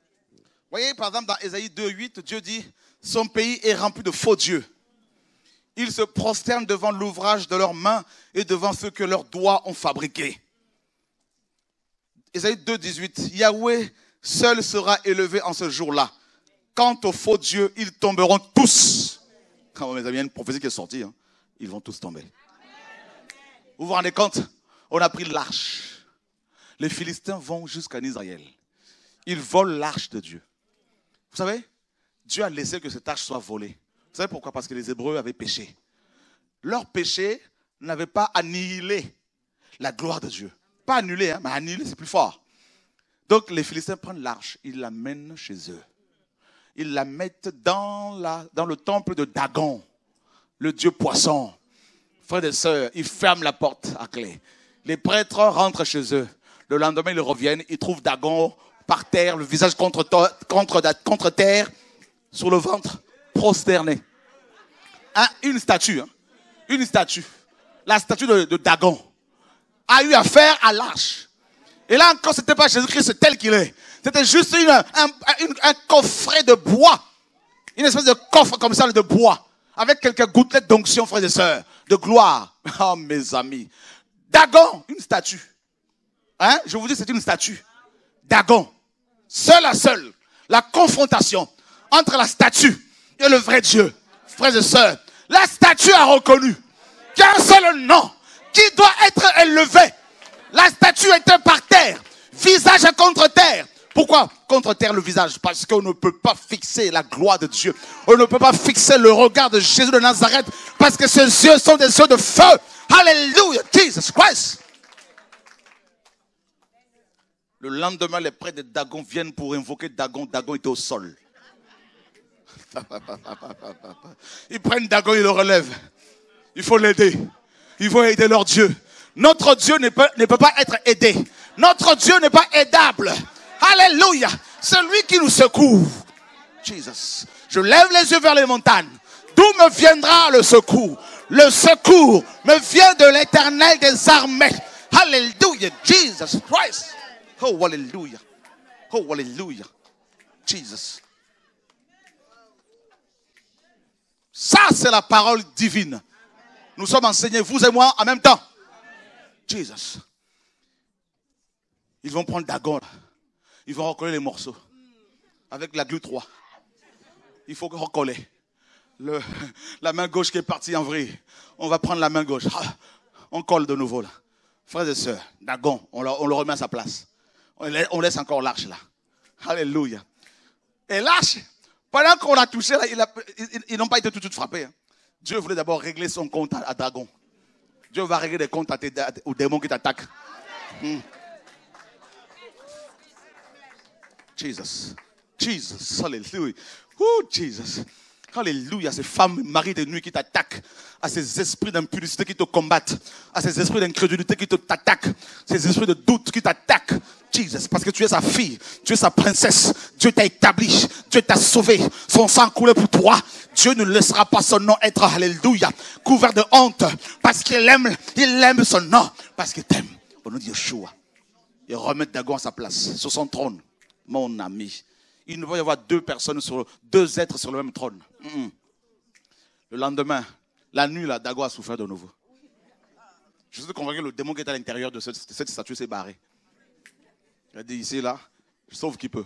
voyez, par exemple, dans Ésaïe deux huit, Dieu dit, son pays est rempli de faux dieux. Ils se prosternent devant l'ouvrage de leurs mains et devant ce que leurs doigts ont fabriqué. Ésaïe deux, dix-huit. Yahweh seul sera élevé en ce jour-là. Quant aux faux dieux, ils tomberont tous. Quand mes amis, il y a une prophétie qui est sortie, hein, ils vont tous tomber. Vous vous rendez compte? On a pris l'arche. Les Philistins vont jusqu'en Israël. Ils volent l'arche de Dieu. Vous savez, Dieu a laissé que cette arche soit volée. Vous savez pourquoi? Parce que les Hébreux avaient péché. Leur péché n'avait pas annihilé la gloire de Dieu. Pas annulé, hein, mais annulé, c'est plus fort. Donc les Philistins prennent l'arche, ils l'amènent chez eux. Ils la mettent dans, la, dans le temple de Dagon, le dieu poisson. Frères et sœurs, ils ferment la porte à clé. Les prêtres rentrent chez eux. Le lendemain, ils reviennent, ils trouvent Dagon par terre, le visage contre, contre, contre terre, sur le ventre, prosterné. Hein, une statue, hein, une statue. La statue de, de Dagon a eu affaire à l'arche. Et là encore, ce n'était pas Jésus-Christ tel qu'il est. C'était juste une, un, un, un coffret de bois. Une espèce de coffre comme ça de bois. Avec quelques gouttelettes d'onction, frères et sœurs. De gloire. Oh, mes amis. Dagon, une statue. Hein? Je vous dis, c'est une statue. Dagon. Seul à seul. La confrontation entre la statue et le vrai Dieu. Frères et sœurs. La statue a reconnu qu'il y a un seul nom qui doit être élevé. La statue était par terre, visage contre terre. Pourquoi contre terre le visage? Parce qu'on ne peut pas fixer la gloire de Dieu. On ne peut pas fixer le regard de Jésus de Nazareth parce que ses yeux sont des yeux de feu. Alléluia, Jesus Christ. Le lendemain, les prêtres de Dagon viennent pour invoquer Dagon. Dagon était au sol. Ils prennent Dagon, ils le relèvent. Il faut l'aider. Il faut aider leur Dieu. Notre Dieu ne peut, ne peut pas être aidé. Notre Dieu n'est pas aidable. Alléluia. Celui qui nous secoue. Jesus. Je lève les yeux vers les montagnes. D'où me viendra le secours? Le secours me vient de l'Éternel des armées. Alléluia. Jesus Christ. Oh, alléluia. Oh, alléluia. Jesus. Ça, c'est la parole divine. Nous sommes enseignés, vous et moi, en même temps. Jesus. Ils vont prendre Dagon. Ils vont recoller les morceaux. Avec la glue trois. Il faut recoller. Le, la main gauche qui est partie en vrille. On va prendre la main gauche. On colle de nouveau là. Frères et sœurs, Dagon, on le, on le remet à sa place. On laisse, on laisse encore l'arche là. Alléluia. Et l'arche, pendant qu'on l'a touché, là, il a, ils, ils n'ont pas été tout de suite frappés. Hein. Dieu voulait d'abord régler son compte à, à Dagon. Dieu va régler des comptes à tes, à, aux démons qui t'attaquent. Hmm. Jesus. Jesus. Alléluia. Oh, Jesus. Alléluia. Ces femmes, maris de nuit qui t'attaquent. À ces esprits d'impudicité qui te combattent. À ces esprits d'incrédulité qui te t'attaquent. Ces esprits de doute qui t'attaquent. Jesus. Parce que tu es sa fille. Tu es sa princesse. Dieu t'a établi. Dieu t'a sauvé. Son sang coulé pour toi. Dieu ne laissera pas son nom être, alléluia, couvert de honte. Parce qu'il aime, il aime son nom. Parce qu'il t'aime. Au nom de Yeshua. Et remettre Dagon à sa place. Sur son trône. Mon ami. Il ne va y avoir deux personnes, sur, deux êtres sur le même trône. Mm-mm. Le lendemain, la nuit, là, Dagon a souffert de nouveau. Je suis convaincu que le démon qui est à l'intérieur de cette, cette statue s'est barré. Il a dit ici, là, je sauve qui peut.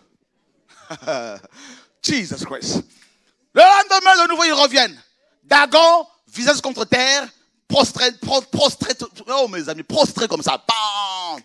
Jesus Christ. Le lendemain, de nouveau, ils reviennent. Dagon, visage contre terre, prostré, pro, prostré, oh mes amis, prostré comme ça. Bam!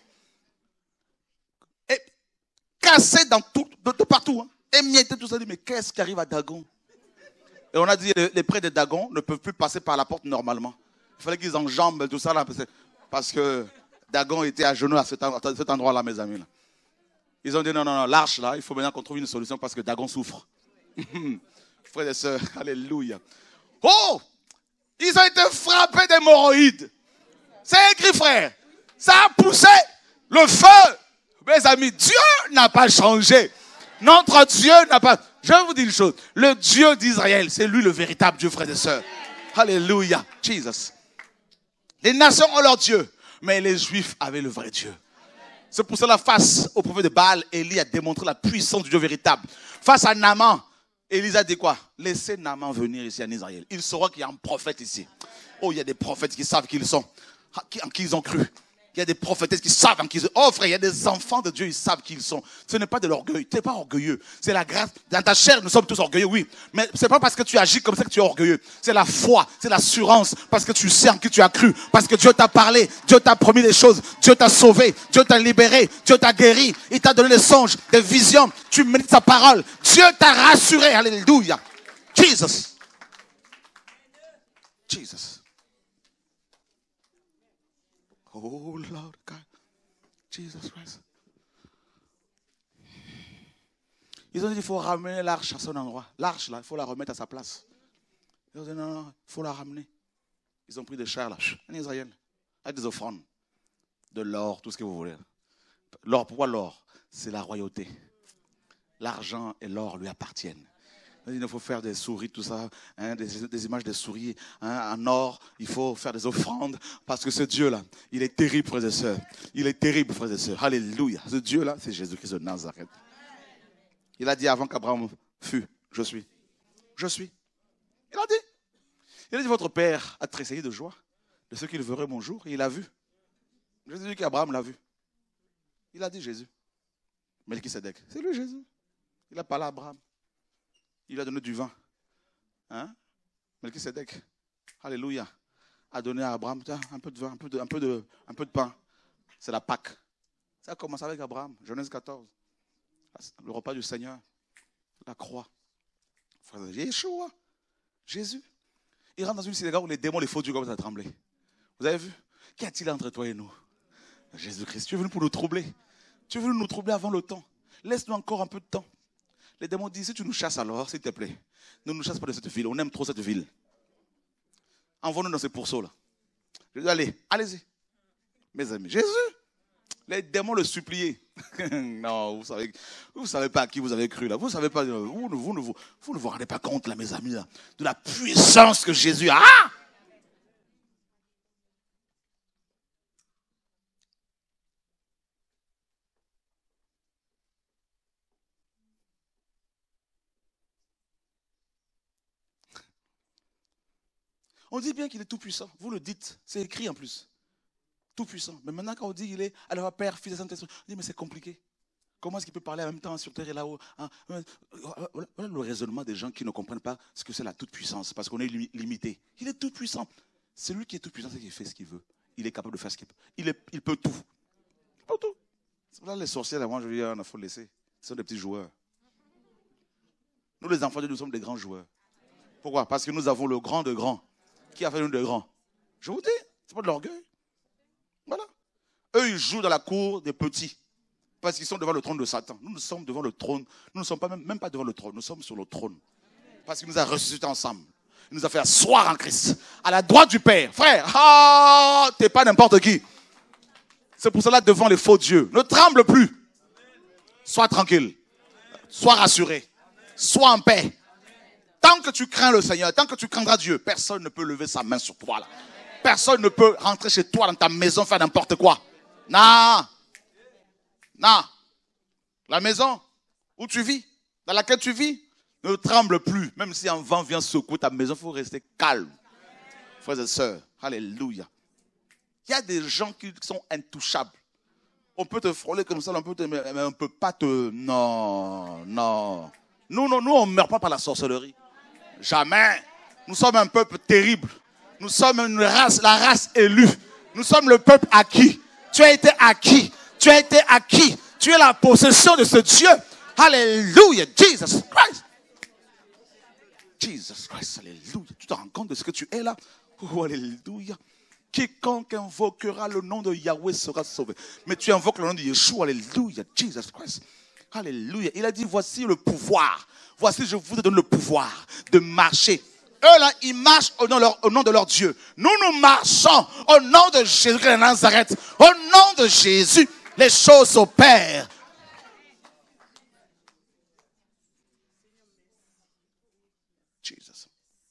Et cassé dans tout, de, de partout. Hein. Émietté, tout ça. Mais qu'est-ce qui arrive à Dagon? Et on a dit, les, les prêtres de Dagon ne peuvent plus passer par la porte normalement. Il fallait qu'ils enjambent tout ça là, parce que Dagon était à genoux à cet, à cet endroit-là, mes amis. Là. Ils ont dit, non, non, non, l'arche là, il faut maintenant qu'on trouve une solution parce que Dagon souffre. Frères et sœurs, alléluia. Oh! Ils ont été frappés d'hémorroïdes. C'est écrit, frère. Ça a poussé le feu. Mes amis, Dieu n'a pas changé. Notre Dieu n'a pas... Je vais vous dire une chose. Le Dieu d'Israël, c'est lui le véritable Dieu, frères et sœurs. Alléluia. Jesus. Les nations ont leur Dieu, mais les Juifs avaient le vrai Dieu. C'est pour cela, face au prophète de Baal, Élie a démontré la puissance du Dieu véritable. Face à Naaman, Élise a dit quoi? Laissez Naaman venir ici en Israël. Il saura qu'il y a un prophète ici. Oh, il y a des prophètes qui savent qui ils sont, en qui ils ont cru. Il y a des prophétesses qui savent en qui ils sont. Oh frère, il y a des enfants de Dieu, ils savent qui ils sont. Ce n'est pas de l'orgueil. Tu n'es pas orgueilleux. C'est la grâce. Dans ta chair, nous sommes tous orgueilleux, oui. Mais ce n'est pas parce que tu agis comme ça que tu es orgueilleux. C'est la foi, c'est l'assurance. Parce que tu sais en qui tu as cru. Parce que Dieu t'a parlé. Dieu t'a promis des choses. Dieu t'a sauvé. Dieu t'a libéré. Dieu t'a guéri. Il t'a donné des songes, des visions. Tu médites sa parole. Dieu t'a rassuré. Alléluia. Jesus. Jesus. Oh Lord God. Jesus Christ. Ils ont dit qu'il faut ramener l'arche à son endroit. L'arche, là, il faut la remettre à sa place. Ils ont dit non, non, il faut la ramener. Ils ont pris des chars, là, en Israël, avec des offrandes. De l'or, tout ce que vous voulez. L'or, pourquoi l'or? C'est la royauté. L'argent et l'or lui appartiennent. Il faut faire des souris, tout ça, hein, des, des images de souris hein, en or. Il faut faire des offrandes parce que ce Dieu-là, il est terrible, frères et sœurs. Il est terrible, frères et sœurs. Alléluia. Ce Dieu-là, c'est Jésus-Christ de Nazareth. Il a dit avant qu'Abraham fût, je suis. Je suis. Il a dit. Il a dit, votre père a tressailli de joie de ce qu'il verrait mon jour. Et il a vu. Jésus dit qu'Abraham l'a vu. Il a dit Jésus. Melchisedec. C'est lui Jésus. Il a parlé à Abraham. Il a donné du vin. Hein? Melchisedec, alléluia, a donné à Abraham un peu de vin, un peu de, un peu de, un peu de pain. C'est la Pâque. Ça a commencé avec Abraham, Genèse quatorze. Le repas du Seigneur, la croix. Yeshua, Jésus. Il rentre dans une synagogue où les démons, les faux dieux commencent à trembler. Vous avez vu? Qu'y a-t-il entre toi et nous? Jésus-Christ, tu es venu pour nous troubler. Tu es venu nous troubler avant le temps. Laisse-nous encore un peu de temps. Les démons disent, si tu nous chasses alors, s'il te plaît, ne nous chasse pas de cette ville. On aime trop cette ville. Envoie-nous dans ces pourceaux-là. Je dis, allez, allez-y. Mes amis, Jésus, les démons le suppliaient. Non, vous savez, vous savez pas à qui vous avez cru là. Vous savez pas, vous, vous, vous, vous, vous ne vous rendez pas compte là, mes amis, là, de la puissance que Jésus a. Ah! On dit bien qu'il est tout puissant. Vous le dites. C'est écrit en plus. Tout puissant. Mais maintenant, quand on dit qu'il est à la Père, Fils et Saint-Esprit, on dit mais c'est compliqué. Comment est-ce qu'il peut parler en même temps sur terre et là-haut? Voilà le raisonnement des gens qui ne comprennent pas ce que c'est la toute-puissance. Parce qu'on est limité. Il est tout puissant. C'est lui qui est tout puissant, c'est qu'il fait ce qu'il veut. Il est capable de faire ce qu'il peut. Il, est, il peut tout. Il peut tout. C'est pour ça que les sorciers, là, moi, je dis, il faut le laisser. Ce sont des petits joueurs. Nous, les enfants de Dieu, nous sommes des grands joueurs. Pourquoi? Parce que nous avons le grand de grand. Qui a fait nous de grands? Je vous dis, c'est pas de l'orgueil. Voilà. Eux, ils jouent dans la cour des petits. Parce qu'ils sont devant le trône de Satan. Nous, nous sommes devant le trône. Nous ne sommes pas même, même pas devant le trône. Nous sommes sur le trône. Parce qu'il nous a ressuscités ensemble. Il nous a fait asseoir en Christ. À la droite du Père. Frère, ah, t'es pas n'importe qui. C'est pour cela, devant les faux dieux, ne tremble plus. Sois tranquille. Sois rassuré. Sois en paix. Tant que tu crains le Seigneur, tant que tu craindras Dieu, personne ne peut lever sa main sur toi là. Personne ne peut rentrer chez toi dans ta maison faire n'importe quoi. Non. Non. La maison où tu vis, dans laquelle tu vis, ne tremble plus. Même si un vent vient secouer ta maison, il faut rester calme. Frères et sœurs, alléluia. Il y a des gens qui sont intouchables. On peut te frôler comme ça, on peut te, mais on ne peut pas te... Non, non. Nous, nous, nous on ne meurt pas par la sorcellerie. Jamais. Nous sommes un peuple terrible. Nous sommes une race, la race élue. Nous sommes le peuple acquis. Tu as été acquis. Tu as été acquis. Tu es la possession de ce Dieu. Alléluia. Jesus Christ. Jesus Christ. Alléluia. Tu te rends compte de ce que tu es là? Oh, alléluia. Quiconque invoquera le nom de Yahweh sera sauvé. Mais tu invoques le nom de Yeshua. Alléluia. Jesus Christ. Alléluia. Il a dit, voici le pouvoir. Voici, je vous donne le pouvoir de marcher. Eux là, ils marchent au nom, leur, au nom de leur Dieu. Nous, nous marchons au nom de Jésus de Nazareth. Au nom de Jésus, les choses s'opèrent. Jesus.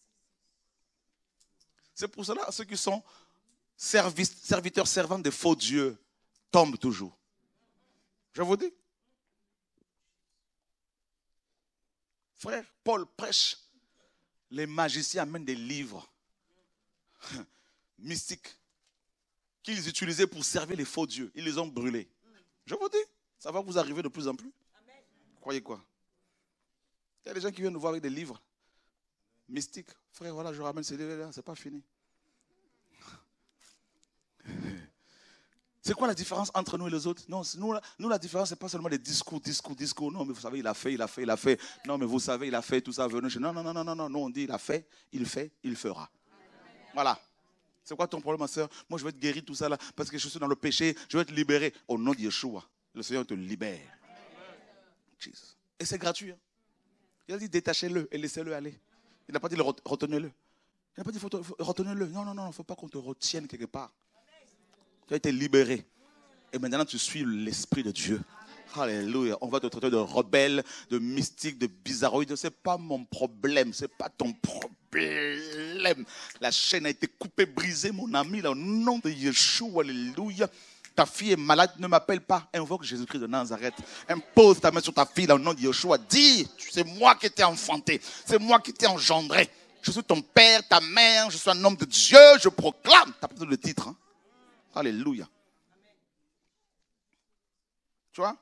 C'est pour cela, ceux qui sont service, serviteurs, servants des faux dieux, tombent toujours. Je vous dis. Frère, Paul prêche. Les magiciens amènent des livres mystiques qu'ils utilisaient pour servir les faux dieux. Ils les ont brûlés. Je vous dis, ça va vous arriver de plus en plus. Amen. Vous croyez quoi? Il y a des gens qui viennent nous voir avec des livres mystiques. Frère, voilà, je ramène ces livres-là, c'est pas fini. C'est quoi la différence entre nous et les autres? Non, nous, nous la différence, c'est pas seulement des discours, discours, discours. Non, mais vous savez, il a fait, il a fait, il a fait. Non, mais vous savez, il a fait tout ça. Venez. Non, non, non, non, non, non. Nous, on dit, il a fait, il fait, il fera. Voilà. C'est quoi ton problème, ma soeur? Moi, je vais être guéri, tout ça là, parce que je suis dans le péché. Je vais être libéré. Au nom de Yeshua, le Seigneur te libère. Jesus. Et c'est gratuit. Hein? Il a dit, détachez-le et laissez-le aller. Il n'a pas dit, retenez-le. Il n'a pas dit, retenez-le. Non, non, non, il ne faut pas qu'on te retienne quelque part. Tu as été libéré. Et maintenant, tu suis l'Esprit de Dieu. Alléluia. On va te traiter de rebelle, de mystique, de bizarroïde. Ce n'est pas mon problème. Ce n'est pas ton problème. La chaîne a été coupée, brisée, mon ami. Là, au nom de Yeshua. Alléluia. Ta fille est malade, ne m'appelle pas. Invoque Jésus-Christ de Nazareth. Impose ta main sur ta fille là, au nom de Yeshua. Dis, c'est moi qui t'ai enfanté. C'est moi qui t'ai engendré. Je suis ton père, ta mère. Je suis un homme de Dieu. Je proclame. Tu as pas le titre. Hein? Alléluia. Tu vois?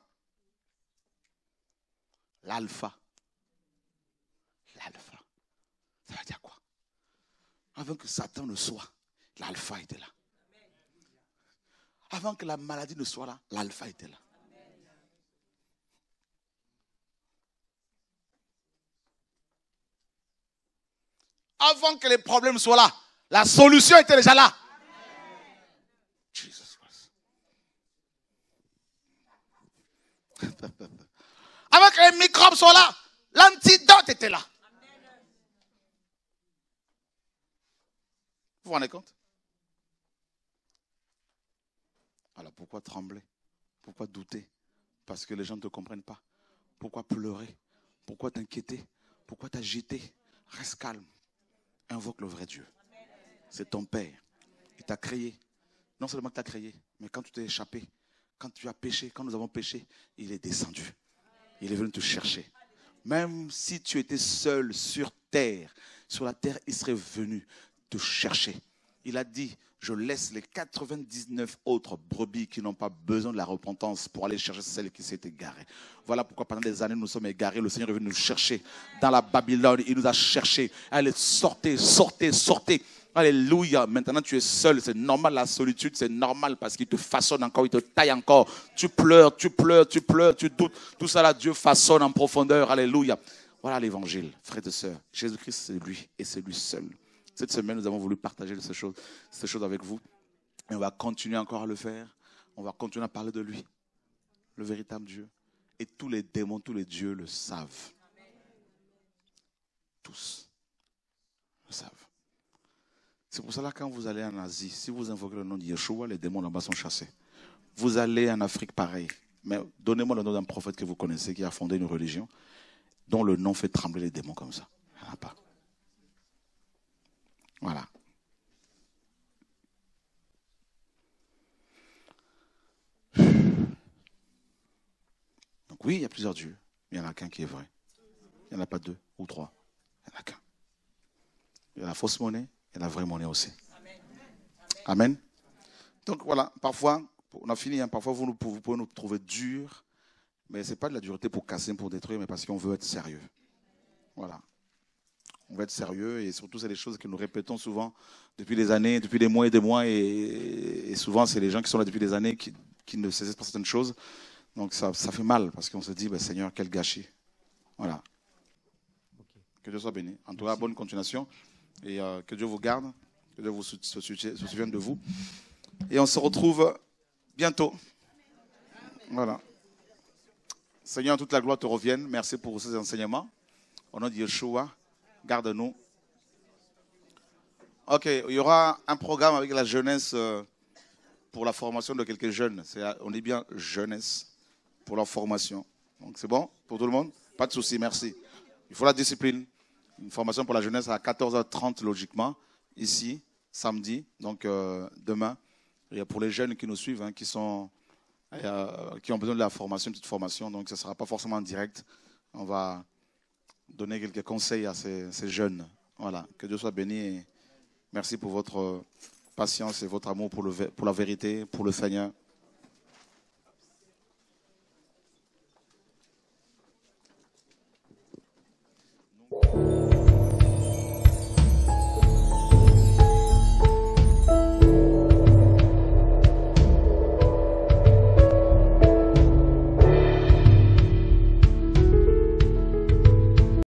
L'alpha. L'alpha. Ça veut dire quoi? Avant que Satan ne soit, l'alpha était là. Avant que la maladie ne soit là, l'alpha était là. Avant que les problèmes soient là, la solution était déjà là. Jesus Christ. Avant que les microbes soient là, l'antidote était là. Vous vous rendez compte? Alors pourquoi trembler? Pourquoi douter? Parce que les gens ne te comprennent pas. Pourquoi pleurer? Pourquoi t'inquiéter? Pourquoi t'agiter? Reste calme. Invoque le vrai Dieu. C'est ton Père. Il t'a créé. Non seulement qu'il t'a créé, mais quand tu t'es échappé, quand tu as péché, quand nous avons péché, il est descendu. Il est venu te chercher. Même si tu étais seul sur terre, sur la terre, il serait venu te chercher. Il a dit, je laisse les quatre-vingt-dix-neuf autres brebis qui n'ont pas besoin de la repentance pour aller chercher celle qui s'est égarée. Voilà pourquoi pendant des années nous sommes égarés. Le Seigneur est venu nous chercher dans la Babylone. Il nous a cherchés. Allez, sortez, sortez, sortez. Alléluia. Maintenant tu es seul. C'est normal la solitude. C'est normal parce qu'il te façonne encore. Il te taille encore. Tu pleures, tu pleures, tu pleures, tu doutes. Tout ça là, Dieu façonne en profondeur. Alléluia. Voilà l'évangile, frères et sœurs. Jésus-Christ, c'est lui et c'est lui seul. Cette semaine, nous avons voulu partager ces choses, ces choses avec vous. Et on va continuer encore à le faire. On va continuer à parler de lui, le véritable Dieu. Et tous les démons, tous les dieux le savent. Tous le savent. C'est pour cela que quand vous allez en Asie, si vous invoquez le nom de Yeshua, les démons là-bas sont chassés. Vous allez en Afrique, pareil. Mais donnez-moi le nom d'un prophète que vous connaissez qui a fondé une religion dont le nom fait trembler les démons comme ça. Il n'y en a pas. Voilà. Donc oui, il y a plusieurs dieux, mais il n'y en a qu'un qui est vrai. Il n'y en a pas deux ou trois. Il n'y en a qu'un. Il y a la fausse monnaie et la vraie monnaie aussi. Amen. Amen. Donc voilà, parfois, on a fini, hein, parfois vous, vous pouvez nous trouver durs, mais ce n'est pas de la dureté pour casser, pour détruire, mais parce qu'on veut être sérieux. Voilà. On va être sérieux et surtout c'est des choses que nous répétons souvent depuis des années, depuis des mois et des mois et, et souvent c'est les gens qui sont là depuis des années qui, qui ne saisissent pas certaines choses. Donc ça, ça fait mal parce qu'on se dit, bah, Seigneur, quel gâchis. Voilà. Okay. Que Dieu soit béni. En tout cas, bonne continuation et euh, que Dieu vous garde, que Dieu vous se, se, se souvienne de vous. Et on se retrouve bientôt. Voilà. Seigneur, toute la gloire te revienne. Merci pour ces enseignements. Au nom de Yeshua. Garde-nous. Ok, il y aura un programme avec la jeunesse euh, pour la formation de quelques jeunes. C'est, on dit bien jeunesse pour la formation. Donc c'est bon pour tout le monde? Pas de souci, merci. Il faut la discipline. Une formation pour la jeunesse à quatorze heures trente logiquement, ici, samedi, donc euh, demain. Et pour les jeunes qui nous suivent, hein, qui, sont, euh, qui ont besoin de la formation, une petite formation, donc ce ne sera pas forcément en direct. On va... donner quelques conseils à ces, ces jeunes. Voilà, que Dieu soit béni. Et merci pour votre patience et votre amour pour, le, pour la vérité, pour le Seigneur.